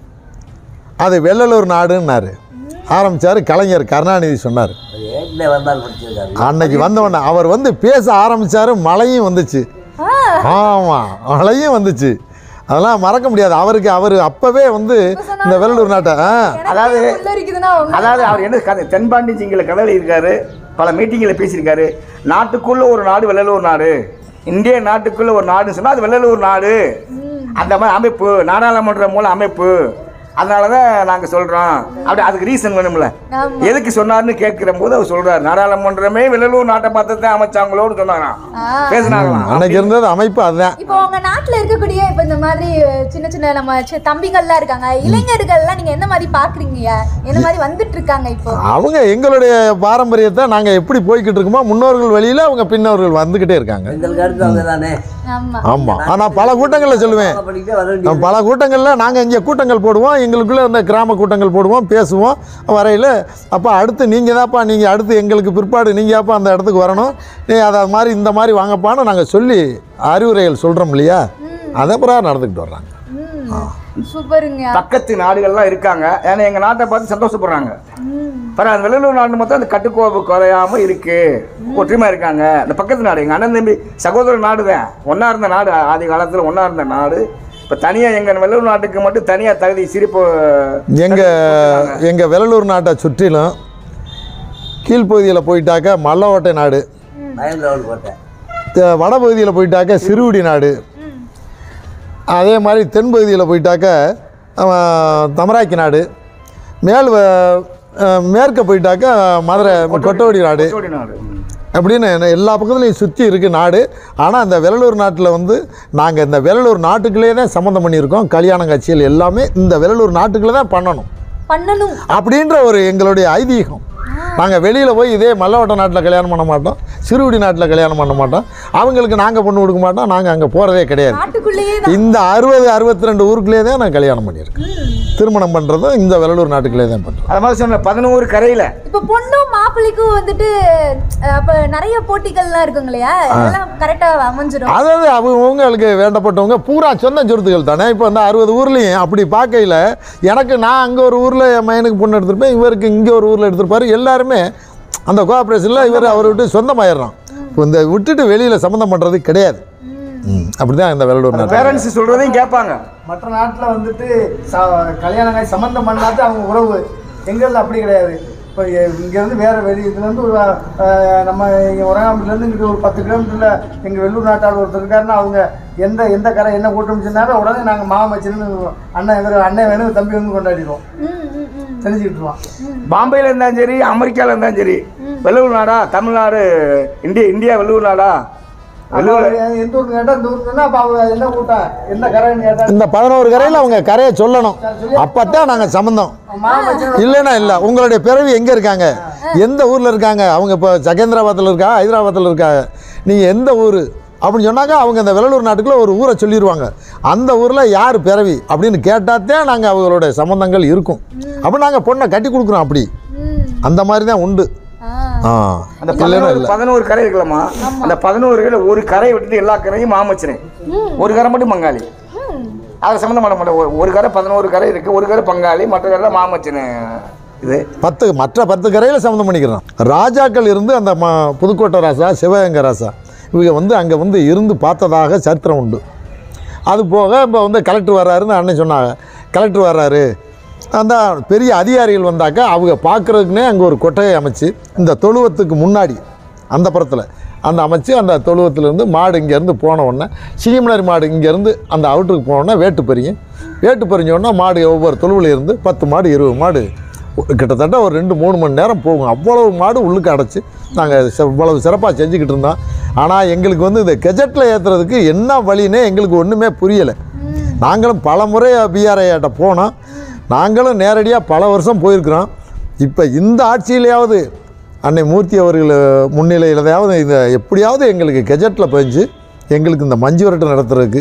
அது வெள்ளலூர் நாடுன்னாரு ஆரம்பித்தார் கலைஞர் கருணாநிதி சொன்னார். அன்னைக்கு வந்தவொடனே அவர் வந்து பேச ஆரம்பித்தார், மழையும் வந்துச்சு. ஆமாம், மழையும் வந்துச்சு. அதெல்லாம் மறக்க முடியாது. அவருக்கு அவர் அப்பவே வந்து இந்த வெள்ளலூர் நாட்டை அதாவது அதாவது அவர் என்ன கதை தென்பாண்டி சிங்கள கதை இருக்காரு, பல மீட்டிங்கில் பேசியிருக்காரு. நாட்டுக்குள்ள ஒரு நாடு வெள்ளலூர் நாடு, இந்திய நாட்டுக்குள்ள ஒரு நாடுன்னு சொன்னால் அது வெள்ளலூர் நாடு. அந்த மாதிரி அமைப்பு நாடாளுமன்ற மூல அமைப்பு, அதனால தான் நாங்கள் சொல்கிறோம். அப்படி அதுக்கு ரீசன் வேணும்ல, எதுக்கு சொன்னார்னு கேட்கிற போது அவர் சொல்கிறார், நாடாளுமன்றமே வெள்ளலூர் நாட்டை பார்த்து தான் அமைச்சாங்களோன்னு சொன்னாங்க, பேசினாங்களாம். அன்னைக்கு இருந்தது அமைப்பு அதுதான். இப்போ உங்க நாட்டில் இருக்கக்கூடிய இப்போ இந்த மாதிரி சின்ன சின்ன நம்ம தம்பிகள்லாம் இருக்காங்க, இளைஞர்கள்லாம் நீங்கள் எந்த மாதிரி பார்க்குறீங்க, எந்த மாதிரி வந்துட்டு இருக்காங்க? இப்போ அவங்க எங்களுடைய பாரம்பரியத்தை நாங்கள் எப்படி போய்கிட்டு இருக்கோமோ முன்னோர்கள் வழியில் அவங்க பின்னோர்கள் வந்துக்கிட்டே இருக்காங்க. ஆமாம். ஆனால் பல கூட்டங்களில் சொல்லுவேன், பல கூட்டங்களில் நாங்கள் இங்கே கூட்டங்கள் போடுவோம், எங்களுக்குள்ளே இந்த கிராம கூட்டங்கள் போடுவோம், பேசுவோம் வரையில். அப்போ அடுத்து நீங்கள் தான்ப்பா, நீங்கள் அடுத்து எங்களுக்கு பிற்பாடு நீங்கள் அப்போ அந்த இடத்துக்கு வரணும், நீ அதை மாதிரி இந்த மாதிரி வாங்கப்பான்னு நாங்கள் சொல்லி அறிவுரைகள் சொல்கிறோம் இல்லையா, அதை பிறகு நடந்துக்கிட்டு வர்றாங்க. சூப்பருங்க. பக்கத்து நாடுகள்லாம் இருக்காங்க, ஏன்னா எங்கள் நாட்டை பார்த்து சந்தோஷப்படுறாங்க. பரவாயில்ல, அந்த வெள்ளலூர் நாடு மொத்தம் அந்த கட்டுக்கோப்பு குறையாமல் இருக்கு, ஒற்றுமையாக இருக்காங்க. அந்த பக்கத்து நாடு எங்கள் அண்ணன் தம்பி சகோதர நாடு தான், ஒன்றா இருந்த நாடு, ஆதி காலத்தில் ஒன்றா இருந்த நாடு. இப்போ தனியாக எங்கள் வெள்ளலூர் நாட்டுக்கு மட்டும் தனியாக தகுதி சிரிப்பு. எங்கள் எங்கள் வெள்ளலூர் நாட்டை சுற்றிலும் கீழ்ப்பகுதியில் போயிட்டாக்க மல்லவோட்டை நாடு, வடபகுதியில் போயிட்டாக்க சிறுகுடி நாடு, அதே மாதிரி தென்பகுதியில் போயிட்டாக்க தமராக்கி நாடு, மேல் மேற்க போயிட்டாக்கா மதுரை கொட்டவடி நாடு அப்படின்னு எல்லா பக்கத்துலையும் சுற்றி இருக்குது நாடு. ஆனால் அந்த வெள்ளலூர் நாட்டில் வந்து நாங்கள் இந்த வெள்ளலூர் நாட்டுக்குள்ளே தான் சம்மந்தம் பண்ணியிருக்கோம். கல்யாண காட்சிகள் எல்லாமே இந்த வெள்ளலூர் நாட்டுக்குள்ளே தான் பண்ணணும் பண்ணணும் அப்படின்ற ஒரு எங்களுடைய ஐதீகம். நாங்கள் வெளியில் போய் இதே மல்லவட்ட நாட்டில் கல்யாணம் பண்ண மாட்டோம், சிறுகுடி நாட்டில் கல்யாணம் பண்ண மாட்டோம், அவங்களுக்கு நாங்கள் பொண்ணு கொடுக்க மாட்டோம். நாங்கள் அங்கே போகிறதே கிடையாது. இந்த அறுபது அறுபத்தி ரெண்டு ஊருக்குள்ளே தான் நான் கல்யாணம் பண்ணியிருக்கேன். திருமணம் பண்ணுறதும் இந்த வெள்ளலூர் நாட்டுக்குள்ளே தான் பண்ணுறோம். அது மாதிரி சொன்ன பதினோரு கரையில் இப்போ பொண்ணும் மாப்பிள்ளைக்கும் வந்துட்டு அப்போ நிறைய போட்டிகள்லாம் இருக்குங்க இல்லையா, அதெல்லாம் கரெக்டாக அமைஞ்சிடும். அதாவது அவங்களுக்கு வேண்டப்பட்டவங்க பூரா சொந்த சொருத்துகள் தானே. இப்போ அந்த அறுபது ஊர்லேயும் அப்படி பார்க்கையில் எனக்கு நான் அங்கே ஒரு ஊரில் என் பையனுக்கு பொண்ணு எடுத்திருப்பேன், இவருக்கு இங்கே ஒரு ஊரில் எடுத்திருப்பார். எல்லாருமே அந்த கோஆப்ரேஷனில் இவர் அவரை விட்டு சொந்தமாயிடுறான். இந்த விட்டுட்டு வெளியில் சம்மந்தம் பண்ணுறது கிடையாது. அப்படி தான் இந்த வெள்ளலூர் பேரண்ட்ஸ் சொல்கிறதையும் கேட்பாங்க. மற்ற நாட்டில் வந்துட்டு கல்யாணம் சம்மந்தம் பண்ணாது அவங்க உறவு. எங்களில் அப்படி கிடையாது. இப்போ இங்கேருந்து வேறு வெளி இதுலேருந்து ஒரு நம்ம இங்கே உரகாம்புலேருந்து இங்கிட்ட ஒரு பத்து கிலோமீட்டரில் எங்கள் வெள்ளூர் நாட்டால் ஒருத்தர் இருக்காருன்னா அவங்க எந்த எந்த கரை என்ன கூட்டம் சொன்னாலும் உடனே நாங்கள் மாமா வச்சுன்னு அண்ணன் இவர் அண்ணன் வேணும் தம்பி வந்து கொண்டாடிடுவோம், செஞ்சுக்கிட்டுருவோம். பாம்பேயில் இருந்தாலும் சரி, அமெரிக்காவில் இருந்தாலும் சரி, வெள்ளூர் நாடா தமிழ்நாடு, இந்தியா இந்தியா வெள்ளூர் நாடா, எந்த ஊருக்கு கேட்டால் இந்த ஊருக்கு அப்போ அவங்க என்ன கூட்டம் என்ன கரைன்னு கேட்டால் இந்த பதினோரு கரையில் அவங்க கரையை சொல்லணும். அப்போ தான் நாங்கள் சம்மந்தம். இல்லைன்னா இல்லை. உங்களுடைய பிறவி எங்கே இருக்காங்க, எந்த ஊரில் இருக்காங்க, அவங்க இப்போ சகேந்திராபாத்தில் இருக்கா, ஹைதராபாத்தில் இருக்காங்க, நீங்கள் எந்த ஊர் அப்படின்னு சொன்னாங்க. அவங்க இந்த வெள்ளலூர் நாட்டுக்குள்ளே ஒரு ஊரை சொல்லிடுவாங்க. அந்த ஊரில் யார் பிறவி அப்படின்னு கேட்டாத்தே நாங்கள் அவங்களோட சம்மந்தங்கள் இருக்கும். அப்போ நாங்கள் பொண்ணை கட்டி கொடுக்குறோம். அப்படி அந்த மாதிரி தான் உண்டு. அந்த பதினோரு கரை இருக்கலாமா, அந்த பதினோரு கரை ஒரு கரையை விட்டுட்டு எல்லா கரையும் மாமச்சினேன், ஒரு கரை மட்டும் பங்காளி. அதை சம்மந்தம் பண்ண மாட்டேன். ஒரு கரை பதினோரு கரை இருக்கு, ஒரு கரை பங்காளி, மற்ற கரை மாமச்சினேன். இது பத்து மற்ற பத்து கரையில் சம்மந்தம் பண்ணிக்கிறோம். ராஜாக்கள் இருந்து அந்த ம புதுக்கோட்டை ராசா, சிவகங்கை ராசா இவங்க வந்து அங்கே வந்து இருந்து பார்த்ததாக சரித்திரம் உண்டு. அது போக இப்போ வந்து கலெக்டர் வர்றாருன்னு அண்ணன் சொன்னாங்க. கலெக்டர் வர்றாரு, அந்த பெரிய அதிகாரிகள் வந்தாக்கா அவங்க பார்க்குறதுக்குனே அங்கே ஒரு கொட்டையை அமைச்சு இந்த தொழுவத்துக்கு முன்னாடி அந்த புறத்தில் அந்த அமைச்சு அந்த தொழுவத்திலேருந்து மாடு இங்கேருந்து போன உடனே சீமலரி மாடு இங்கேருந்து அந்த அவுட்டுக்கு போனோன்னா வேட்டு பறியும். வேட்டு பறிஞ்சோடனே மாடு ஒவ்வொரு தொழுவில் இருந்து பத்து மாடு இருபது மாடு கிட்டத்தட்ட ஒரு ரெண்டு மூணு மணி நேரம் போகும். அவ்வளவு மாடு உள்ளுக்கு அடைச்சி நாங்கள் இவ்வளவு சிறப்பாக செஞ்சுக்கிட்டு இருந்தோம். ஆனால் எங்களுக்கு வந்து இந்த கெஜெட்டில் ஏற்றுறதுக்கு என்ன வழின்னே எங்களுக்கு ஒன்றுமே புரியலை. நாங்களும் பல முறை பிஆர்ஐட்ட போனோம். நாங்களும் நேரடியாக பல வருஷம் போயிருக்கிறோம். இப்போ இந்த ஆட்சியிலையாவது அன்னை மூர்த்தி அவர்கள் முன்னிலையிலதாவது இதை எப்படியாவது எங்களுக்கு கெஜெட்டில் பதிஞ்சு எங்களுக்கு இந்த மஞ்சு விரட்டு நடத்துறதுக்கு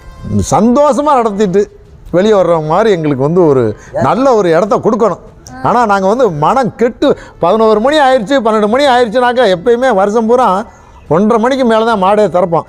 சந்தோஷமாக நடத்திட்டு வெளியே வர்ற மாதிரி எங்களுக்கு வந்து ஒரு நல்ல ஒரு இடத்த கொடுக்கணும். ஆனால் நாங்கள் வந்து மனம் கெட்டு பதினோரு மணி ஆயிடுச்சு, பன்னெண்டு மணி ஆயிடுச்சுனாக்கா எப்பயுமே வருஷம் பூரா ஒன்றரை மணிக்கு மேலே தான் மாடே திறப்பான்.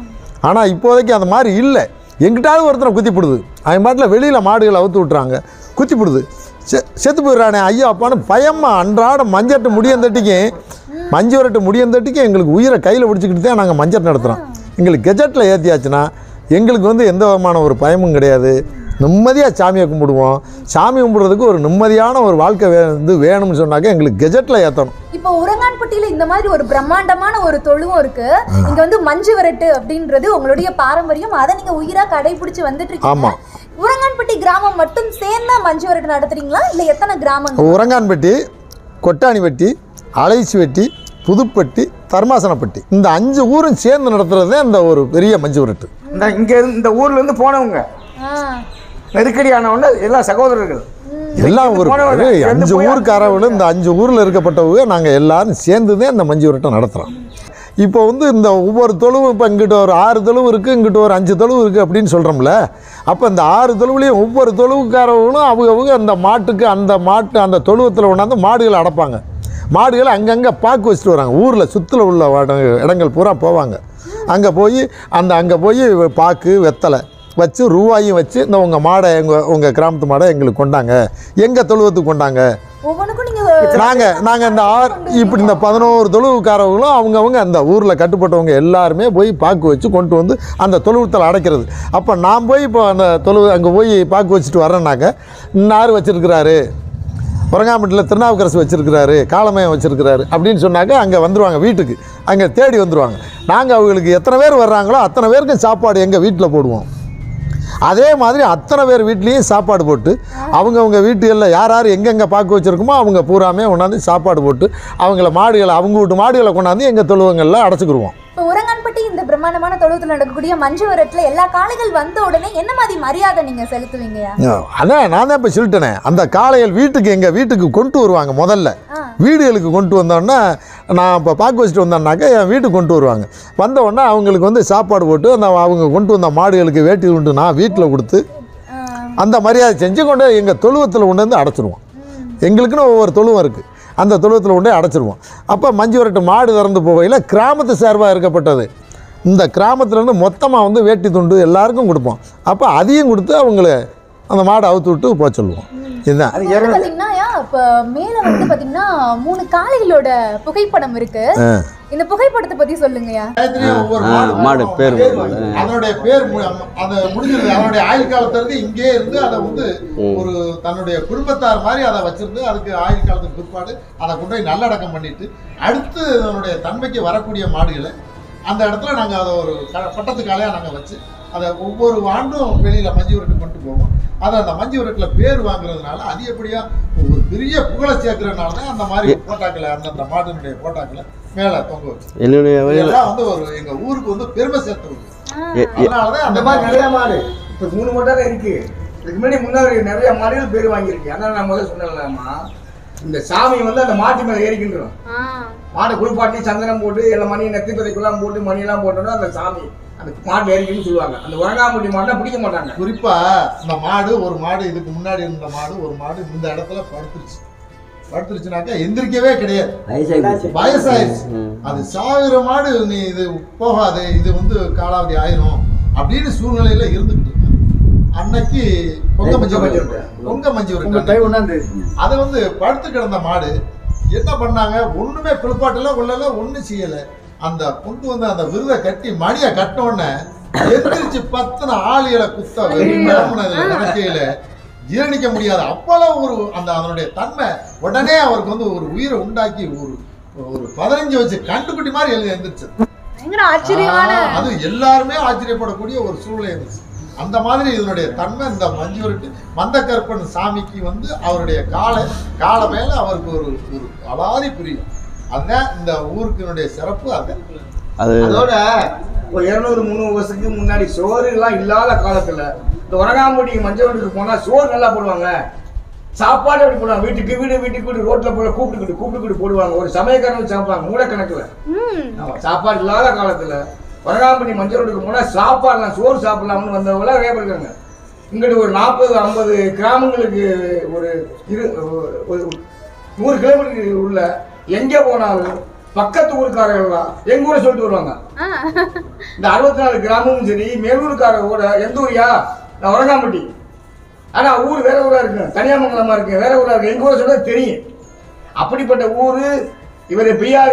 ஆனால் இப்போதைக்கு அந்த மாதிரி இல்லை. எங்கிட்டாவது ஒருத்தரை குத்திப்பிடுது. அவன் பாட்டில் வெளியில் மாடுகளை அவுத்து விட்றாங்க, குத்திப்பிடுது, செ செத்து போயிடுறானே ஐயோ அப்பான்னு பயமாக அன்றாட மஞ்சட்டு முடியந்தட்டிக்கு மஞ்சு வரட்டு முடியந்தட்டிக்கு எங்களுக்கு உயிரை கையில் பிடிச்சிக்கிட்டு தான் நாங்கள் மஞ்சட்டு நடத்துகிறோம். எங்களுக்கு கெஜெட்டில் ஏற்றியாச்சுன்னா எங்களுக்கு வந்து எந்த விதமான ஒரு பயமும் கிடையாது. நிம்மதியாக சாமியை கும்பிடுவோம். சாமி கும்பிடுறதுக்கு ஒரு நிம்மதியான ஒரு வாழ்க்கை வே வந்து வேணும்னு சொன்னாக்க எங்களுக்கு கெஜெட்டில் ஏற்றணும். இப்போ உரங்கான்பட்டியில் இந்த மாதிரி ஒரு பிரம்மாண்டமான ஒரு தொழுவும் இருக்கு. இங்க வந்து மஞ்சு விரட்டு அப்படின்றது உங்களுடைய பாரம்பரியம், அதை நீங்க உயிரா கடைபிடிச்சு வந்துட்டு இருக்கீங்க. ஆமாம். உரங்கான்பட்டி கிராமம் மட்டும் சேர்ந்தா மஞ்சு விரட்டு நடத்துறீங்களா இல்லை எத்தனை கிராமங்கள்? உரங்கான்பட்டி, கொட்டாணிப்பட்டி, அலைச்சிவெட்டி, புதுப்பட்டி, தர்மாசனப்பட்டி இந்த அஞ்சு ஊரும் சேர்ந்து நடத்துறது தான் இந்த ஒரு பெரிய மஞ்சு விரட்டு. இந்த இங்கே இந்த ஊர்லேருந்து போனவங்க நெருக்கடியானவங்க எல்லாம் சகோதரர்கள் எல்லாம் ஒரு அஞ்சு ஊருக்காரர்களும் இந்த அஞ்சு ஊரில் இருக்கப்பட்டவங்க நாங்கள் எல்லாரும் சேர்ந்து தான் இந்த மஞ்சு விரட்டை நடத்துகிறோம். இப்போ வந்து இந்த ஒவ்வொரு தொழுவும் இப்போ இங்கிட்ட ஒரு ஆறு தொழுவு இருக்குது, இங்கிட்ட ஒரு அஞ்சு தொழுவு இருக்குது அப்படின்னு சொல்கிறோம்ல. அப்போ இந்த ஆறு தொழுவுலேயும் ஒவ்வொரு தொழுவுக்காரவங்களும் அவங்க அவங்க அந்த மாட்டுக்கு அந்த மாட்டு அந்த தொழுவத்தில் கொண்டாந்து மாடுகளை அடைப்பாங்க. மாடுகளை அங்கங்கே பாக்கு வச்சுட்டு வராங்க. ஊரில் சுற்றில் உள்ள இடங்கள் பூரா போவாங்க. அங்கே போய் அந்த அங்கே போய் பாக்கு வெத்தலை வச்சு ரூபாயும் வச்சு இந்த உங்கள் மாடை எங்கள் உங்கள் கிராமத்து மாடை எங்களுக்கு கொண்டாங்க, எங்கள் தொழுவத்துக்கு கொண்டாங்க. நாங்கள் நாங்கள் இந்த ஆறு இப்படி இந்த பதினோரு தொழுவுக்காரவங்களும் அவங்கவுங்க அந்த ஊரில் கட்டுப்பட்டவங்க எல்லாருமே போய் பாக்கு வச்சு கொண்டு வந்து அந்த தொழுவத்தில் அடைக்கிறது. அப்போ நான் போய் இப்போ அந்த தொழுவு அங்கே போய் பாக்கு வச்சுட்டு வரேன்னாக்க இன்னார் வச்சுருக்கிறாரு, உரங்காம்பட்டியில் திருநாவுக்கரசு வச்சுருக்கிறாரு, காலமயம் வச்சுருக்கிறாரு அப்படின்னு சொன்னாக்க அங்கே வந்துடுவாங்க. வீட்டுக்கு அங்கே தேடி வந்துடுவாங்க. நாங்கள் அவங்களுக்கு எத்தனை பேர் வர்றாங்களோ அத்தனை பேருக்கும் சாப்பாடு எங்கள் வீட்டில் போடுவோம். அதே மாதிரி அத்தனை பேர் வீட்லேயும் சாப்பாடு போட்டு அவங்கவுங்க வீட்டுகளில் யார் யார் எங்கெங்கே பார்க்க வச்சுருக்குமோ அவங்க பூராமே கொண்டாந்து சாப்பாடு போட்டு அவங்கள மாடுகளை அவங்க வீட்டு மாடுகளை கொண்டாந்து எங்கள் தொழுவங்களில் அடைச்சிக்கிடுவோம். இப்போ உரங்கான்பட்டி இந்த பிரம்மாண்டமான தொழுவத்தில் நடக்கக்கூடிய மஞ்சு விரட்டில் எல்லா காளைகள் வந்த உடனே என்ன மாதிரி மரியாதை நீங்கள் செலுத்துவீங்கயா? அதான் நான் தான் இப்போ சொல்லிட்டேனே, அந்த காளைகள் வீட்டுக்கு எங்கள் வீட்டுக்கு கொண்டு வருவாங்க. முதல்ல வீடுகளுக்கு கொண்டு வந்தோடனே நான் இப்போ பார்க்க வச்சுட்டு வந்தேன்னாக்கா என் வீட்டுக்கு கொண்டு வருவாங்க. வந்தோடனே அவங்களுக்கு வந்து சாப்பாடு போட்டு அந்த அவங்க கொண்டு வந்த மாடுகளுக்கு வேட்டி கொண்டு நான் வீட்டில் கொடுத்து அந்த மரியாதை செஞ்சு கொண்டு எங்கள் தொழுவத்தில் கொண்டு வந்து அடைச்சிருவோம். எங்களுக்குன்னு ஒவ்வொரு தொழுவம் இருக்குது, அந்த தொழுவத்தில் கொண்டு அடைச்சிருவோம். அப்போ மஞ்சு விரட்டு மாடு திறந்து போகையில் கிராமத்து சார்பாக இருக்கப்பட்டது இந்த கிராமத்துலேருந்து மொத்தமாக வந்து வேட்டி துண்டு எல்லாருக்கும் கொடுப்போம். அப்போ அதையும் கொடுத்து அவங்கள அந்த மாடை அவுத்து விட்டு போக சொல்லுவோம். இதுதான் பார்த்தீங்கன்னா இப்போ மேலே வந்து பார்த்தீங்கன்னா மூணு காளைகளோட புகைப்படம் இருக்கு. இந்த புகைப்படத்தை பற்றி சொல்லுங்கய்யா. மாடு பேர் அதனுடைய பேர் அதை முடிஞ்சது அதனுடைய ஆயுள் காலத்திலிருந்து இங்கே இருந்து அதை வந்து ஒரு தன்னுடைய குடும்பத்தார் மாதிரி அதை வச்சிருந்து அதுக்கு ஆயுள் காலத்துக்கு பிற்பாடு அதை கொண்டு போய் நல்லடக்கம் பண்ணிட்டு அடுத்து அதனுடைய தன்மைக்கு வரக்கூடிய மாடுகளை அந்த இடத்துல நாங்கள் அதை ஒரு பட்டத்து காலையாக நாங்கள் வச்சு அதை ஒவ்வொரு ஆண்டும் வெளியில் மஞ்சு விரட்டு கொண்டு போவோம். அதை அந்த மஞ்சு விரட்டில் பேர் வாங்குறதுனால அதிகப்படியாக ஒரு பெரிய புகழை சேர்க்கறதுனால தான் அந்த மாதிரி போட்டாக்களை அந்தந்த மாட்டினுடைய போட்டாக்களை மேலே தொங்க வச்சு என்னுடைய வந்து ஒரு எங்கள் ஊருக்கு வந்து பெருமை சேர்த்து அதனாலதான் அந்த மாதிரி நிறைய மாடு இப்போ மூணு மட்டும் தான் இருக்கு. இதுக்கு முன்னாடி முன்னாடி நிறைய மாடுகள் பேர் வாங்கியிருக்கு. அதனால நான் முதல்ல சொன்னேன்லாமா, இந்த சாமி வந்து அந்த மாட்டு மேலே ஏறிக்கின்றோம். மாடை குளிப்பாட்டி சந்தனம் போட்டு எல்லா மணி நெத்தி பதைக்கெல்லாம் போட்டு மணியெல்லாம் போட்டோம்னா அந்த சாமி அந்த மாடு ஏறிக்குன்னு சொல்லுவாங்க. அந்த உரங்காம்பட்டி மாடுலாம் பிடிக்க மாட்டாங்க. குறிப்பா இந்த மாடு ஒரு மாடு இதுக்கு முன்னாடி இருந்த மாடு ஒரு மாடு இந்த இடத்துல படுத்துருச்சு. படுத்துருச்சுனாக்கா எந்திரிக்கவே கிடையாது, வயசாயிருச்சு. அது சாகுற மாடு நீ இது போகாது, இது வந்து காலாவதி ஆயிரும் அப்படின்னு சூழ்நிலையில இருந்துகிட்டு இருக்கு. அன்னைக்கு பொங்க மஞ்சு பொங்க மஞ்சு அதை வந்து படுத்து கிடந்த மாடு என்ன பண்ணாங்க, ஒண்ணுமே குளிப்பாட்டல உள்ளல ஒண்ணும் செய்யல. அந்த கொண்டு வந்து அந்த விருதை கட்டி மணியை கட்டினோடனே எந்திரிச்சு பத்தின ஆளிகளை குத்த நினைக்கையில ஜீரணிக்க முடியாது. அப்பளவு ஒரு அந்த அதனுடைய தன்மை உடனே அவருக்கு வந்து ஒரு உயிரை உண்டாக்கி ஒரு ஒரு பதினஞ்சு வச்சு கண்டுக்குட்டி மாதிரி எழுதி எந்திரிச்சது. அது எல்லாருமே ஆச்சரியப்படக்கூடிய ஒரு சூழ்நிலை இருந்துச்சு. அந்த மாதிரி இதனுடைய தன்மை இந்த மஞ்சு விரட்டு மந்தக்கருப்பன் சாமிக்கு வந்து அவருடைய காலை காலை மேல அவருக்கு ஒரு ஒரு அலாதி புரியும். அதுதான் இந்த ஊருக்கினுடைய சிறப்பு. அது அதோட ஒரு இருநூறு முந்நூறு வருஷத்துக்கு முன்னாடி சோறு எல்லாம் இல்லாத காலத்துல இந்த உரங்காம்பட்டி மஞ்சள் வீட்டுக்கு போனா சோறு நல்லா போடுவாங்க, சாப்பாடு எப்படி போடுவாங்க, வீட்டுக்கு வீடு வீட்டுக்கு வீடு ரோட்ல போய் கூப்பிட்டுக்கிட்டு கூப்பிட்டுக்கிட்டு போடுவாங்க. ஒரு சமயக்காரன் சாப்பிடுவாங்க மூடக்கணக்குல. சாப்பாடு இல்லாத காலத்துல உரங்காம்பட்டி மஞ்சள் வீட்டுக்கு போனா சாப்பாடுலாம் சோறு சாப்பிடலாம்னு வந்தவங்கள நிறைய பேர் இருக்காங்க. இங்கிட்டு ஒரு நாற்பது ஐம்பது கிராமங்களுக்கு ஒரு இரு ஒரு நூறு கிலோமீட்டருக்கு உள்ள எங்கே போனாலும் பக்கத்து ஊருக்காரர்கள்லாம் எங்க ஊரை சொல்லிட்டு வருவாங்க. இந்த அறுபத்தி நாலு கிராமமும் சரி மேலூருக்காரங்க கூட எந்த ஊரியா, நான் உரங்காம்பட்டி, ஆனா ஊர் வேற ஊரா இருக்கு, கன்னியாகுமங்கலமா இருக்கு, வேற ஊரா இருக்கு, எங்க ஊரை சொல்ல தெரியும். அப்படிப்பட்ட ஊரு இவர் பிஆர்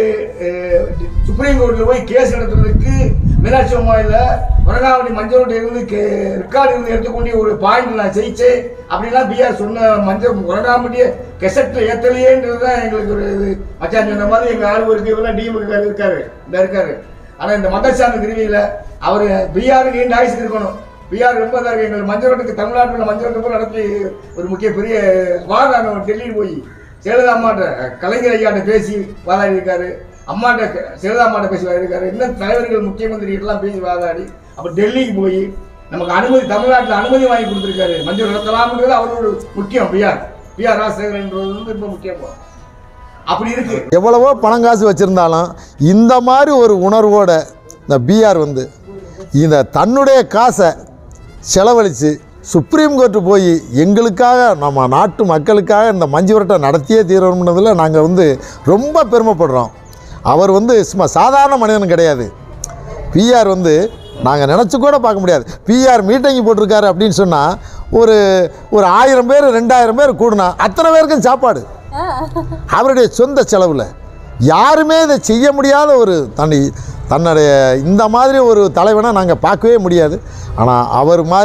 சுப்ரீம் கோர்ட்டில் போய் கேஸ் நடத்துறதுக்கு மீனாட்சி அம்மாவில் உரங்காம்பட்டி மஞ்சள் இருந்து ரெக்கார்டு இருந்து எடுத்துக்கொண்டு ஒரு பாயிண்ட் நான் ஜெயிச்சு அப்படிலாம் பிஆர் சொன்ன மஞ்சள் உரங்காம்பட்டியை கெசட்டில் ஏற்றலையேன்றது தான் எங்களுக்கு ஒரு இது. மச்சான் சொன்ன மாதிரி எங்கள் ஆறு இருக்கு, இவெல்லாம் டிஎம்க்கு இருக்காரு, இந்த இருக்காரு. ஆனால் இந்த மதசாமி திருவியில் அவர் பிஆர் நீண்ட ஆயுசுக்கு இருக்கணும். பிஆர் ரொம்ப தான் இருக்கு. எங்களுக்கு மஞ்சள் ரோட்டுக்கு தமிழ்நாட்டில் மஞ்சள் ரோட்டு நடத்தி ஒரு முக்கிய பெரிய வாராங்க. டெல்லியில் போய் ஜெயலலிதா அம்மாட்ட கலைஞர் ஐயாட்ட பேசி வாதாடி இருக்காரு, அம்மாட்ட ஜெயலலிதா அம்மாட்ட பேசி வாதிருக்காரு, இன்னும் தலைவர்கள் முக்கியமந்திரிகிட்டலாம் பேசி வாதாடி அப்போ டெல்லிக்கு போய் நமக்கு அனுமதி தமிழ்நாட்டில் அனுமதி வாங்கி கொடுத்துருக்காரு. மஞ்சள் நடத்தலாம்ன்றது அவரோட முக்கியம். பிஆர் பிஆர் ராஜசேகரன்றது வந்து ரொம்ப முக்கியம். அப்படி இருக்கு. எவ்வளவோ பணங்காசு வச்சுருந்தாலும் இந்த மாதிரி ஒரு உணர்வோட இந்த பிஆர் வந்து இந்த தன்னுடைய காசை செலவழித்து சுப்ரீம் கோர்ட்டு போய் எங்களுக்காக நம்ம நாட்டு மக்களுக்காக இந்த மஞ்சு விரட்டை நடத்தியே தீரணும்னதில் நாங்கள் வந்து ரொம்ப பெருமைப்படுறோம். அவர் வந்து சும்மா சாதாரண மனிதன் கிடையாது. பிஆர் வந்து நாங்கள் நினச்சி கூட பார்க்க முடியாது. பிஆர் மீட்டிங் போட்டிருக்காரு அப்படின்னு சொன்னால் ஒரு ஒரு ஆயிரம் பேர் ரெண்டாயிரம் பேர் கூடுனா அத்தனை பேருக்கும் சாப்பாடு அவருடைய சொந்த செலவில். யாருமே இதை செய்ய முடியாத ஒரு தனி தன்னுடைய இந்த மாதிரி ஒரு தலைவனை நாங்கள் பார்க்கவே முடியாது. ஆனால் அவர் மாதிரி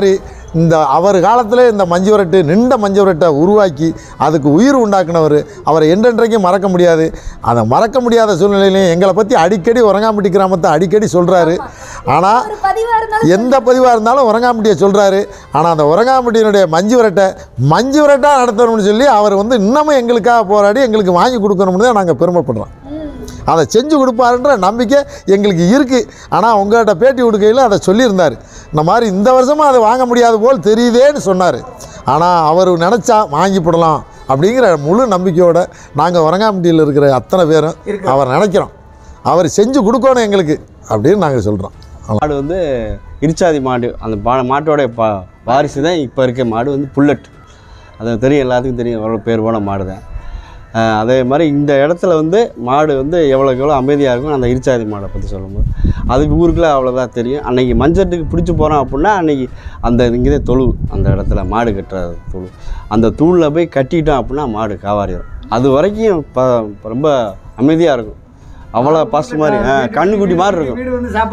இந்த அவர் காலத்தில் இந்த மஞ்சு விரட்டு நின்ற மஞ்சு விரட்டை உருவாக்கி அதுக்கு உயிர் உண்டாக்குனவர். அவரை என்றென்றைக்கும் மறக்க முடியாது. அதை மறக்க முடியாத சூழ்நிலையிலையும் எங்களை பற்றி அடிக்கடி உரங்காம்பட்டி கிராமத்தை அடிக்கடி சொல்கிறாரு. ஆனால் எந்த பதிவாக இருந்தாலும் உரங்காம்பட்டியை சொல்கிறாரு. ஆனால் அந்த உரங்காம்பட்டியினுடைய மஞ்சு விரட்டை மஞ்சு விரட்டாக நடத்தணும்னு சொல்லி அவர் வந்து இன்னமும் எங்களுக்காக போராடி எங்களுக்கு வாங்கி கொடுக்கணும்னு தான் நாங்கள் பெருமைப்படுறோம். அதை செஞ்சு கொடுப்பாருன்ற நம்பிக்கை எங்களுக்கு இருக்குது. ஆனால் உங்கள்கிட்ட பேட்டி கொடுக்கையில் அதை சொல்லியிருந்தார். இந்த மாதிரி இந்த வருஷமும் அதை வாங்க முடியாது போல் தெரியுதேன்னு சொன்னார். ஆனால் அவர் நினச்சா வாங்கி போடலாம் அப்படிங்கிற முழு நம்பிக்கையோடு நாங்கள் உரங்காம்பட்டியில் இருக்கிற அத்தனை பேரும் அவர் நினைக்கிறோம். அவர் செஞ்சு கொடுக்கணும் எங்களுக்கு அப்படின்னு நாங்கள் சொல்கிறோம். மாடு வந்து இருச்சாதி மாடு. அந்த பா மாட்டோடைய பா வாரிசு தான் இப்போ இருக்க மாடு வந்து புல்லட். அது தெரியும், எல்லாத்துக்கும் தெரியும், அவ்வளோ பேர் போன மாடு தான். அதே மாதிரி இந்த இடத்துல வந்து மாடு வந்து எவ்வளோக்கு எவ்வளோ அமைதியாக இருக்கும். அந்த இருச்சாதி மாடை பற்றி சொல்லும்போது அதுக்கு ஊருக்குள்ளே அவ்வளோதான் தெரியும். அன்றைக்கி மஞ்சட்டுக்கு பிடிச்சி போகிறோம் அப்படின்னா அன்றைக்கி அந்த இங்கே தொழு, அந்த இடத்துல மாடு கட்டுற தொழு, அந்த தூளில் போய் கட்டிட்டோம் அப்படின்னா மாடு காவாரிடும். அது வரைக்கும் ப ரொம்ப அமைதியாக இருக்கும். அவ்வளோ பாஸ்ட் மாதிரி கண்ணுக்குட்டி மாதிரி இருக்கும்.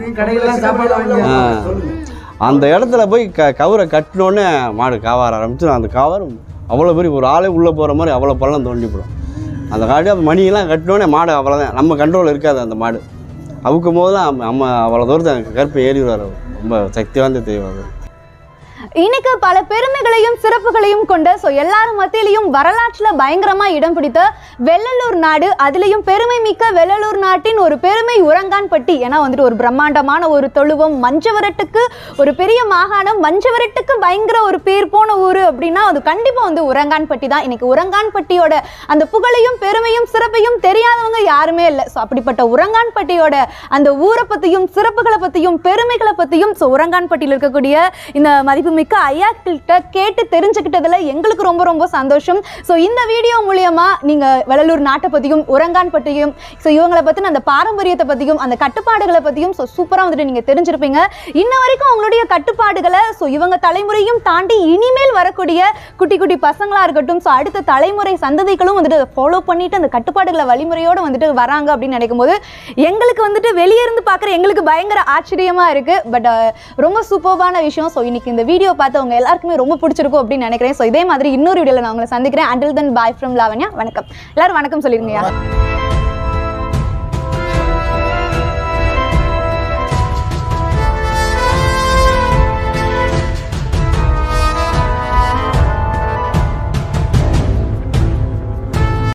ஆ அந்த இடத்துல போய் க கவரை கட்டினோடனே மாடு காவார ஆரம்பிச்சு அந்த காவாரம் அவ்வளோ பெரிய ஒரு ஆளே உள்ளே போகிற மாதிரி அவ்வளோ பள்ளம் தோண்டிப்படும். அந்த காடி அந்த மணியெல்லாம் கட்டினோடனே மாடு அவ்வளோதான், நம்ம கண்ட்ரோல் இருக்காது. அந்த மாடு அவுக்கும் போது தான் நம்ம அவ்வளோ தூரத்தை கருப்பை ஏறிடுவார். ரொம்ப சக்தி வாய்ந்த தெய்வம். இன்னைக்கு பல பெருமைகளையும் சிறப்புகளையும் கொண்ட ஸோ எல்லாரும் மத்தியிலையும் வரலாற்றில் பயங்கரமா இடம் பிடித்த வெள்ளலூர் நாடு, அதுலேயும் பெருமை மிக்க வெள்ளலூர் நாட்டின் ஒரு பெருமை உரங்கான்பட்டி. ஏன்னா வந்துட்டு ஒரு பிரம்மாண்டமான ஒரு தொழுவம், மஞ்சவரட்டுக்கு ஒரு பெரிய மாகாணம், மஞ்சவரட்டுக்கு பயங்கர ஒரு பேர் போன ஊர் அப்படின்னா அது கண்டிப்பாக வந்து உரங்கான்பட்டி தான். இன்னைக்கு உரங்கான்பட்டியோட அந்த புகழையும் பெருமையும் சிறப்பையும் தெரியாதவங்க யாருமே இல்லை. ஸோ அப்படிப்பட்ட உரங்கான்பட்டியோட அந்த ஊரை பற்றியும் சிறப்புகளை பற்றியும் பெருமைகளை பற்றியும் ஸோ உரங்கான்பட்டியில் இருக்கக்கூடிய இந்த மதிப்பு மிக்க ஐயா கிட்ட கேட்டு தெரிஞ்சுக்கிட்டதுல எங்களுக்கு ரொம்ப ரொம்ப சந்தோஷம். ஸோ இந்த வீடியோ மூலியமா நீங்க வெள்ளலூர் நாட்டை பத்தியும் உரங்கான்பட்டியும் ஸோ இவங்களை பத்தின அந்த பாரம்பரியத்தை பத்தியும் அந்த கட்டுப்பாடுகளை பத்தியும் ஸோ சூப்பரா வந்துட்டு நீங்க தெரிஞ்சிருப்பீங்க. இன்ன வரைக்கும் அவங்களுடைய கட்டுப்பாடுகளை ஸோ இவங்க தலைமுறையும் தாண்டி இனிமேல் வரக்கூடிய குட்டி குட்டி பசங்களா இருக்கட்டும் ஸோ அடுத்த தலைமுறை சந்ததிகளும் வந்துட்டு ஃபாலோ பண்ணிட்டு அந்த கட்டுப்பாடுகளை வழிமுறையோட வந்துட்டு வராங்க அப்படின்னு நினைக்கும் போது எங்களுக்கு வந்துட்டு வெளியே இருந்து பார்க்குற எங்களுக்கு பயங்கர ஆச்சரியமா இருக்கு. பட் ரொம்ப சூப்பர்பான விஷயம். ஸோ இன்னைக்கு இந்த வீடியோ பார்த்தவங்க எல்லாருக்குமே ரொம்ப பிடிச்சிருக்கும் அப்படின்னு நினைக்கிறேன். ஸோ இதே மாதிரி இன்னொரு வீடியோவில் நான் உங்களை சந்திக்கிறேன். Until then bye from Lavanya. வணக்கம் எல்லாரும், வணக்கம் சொல்லிருங்கய்யா.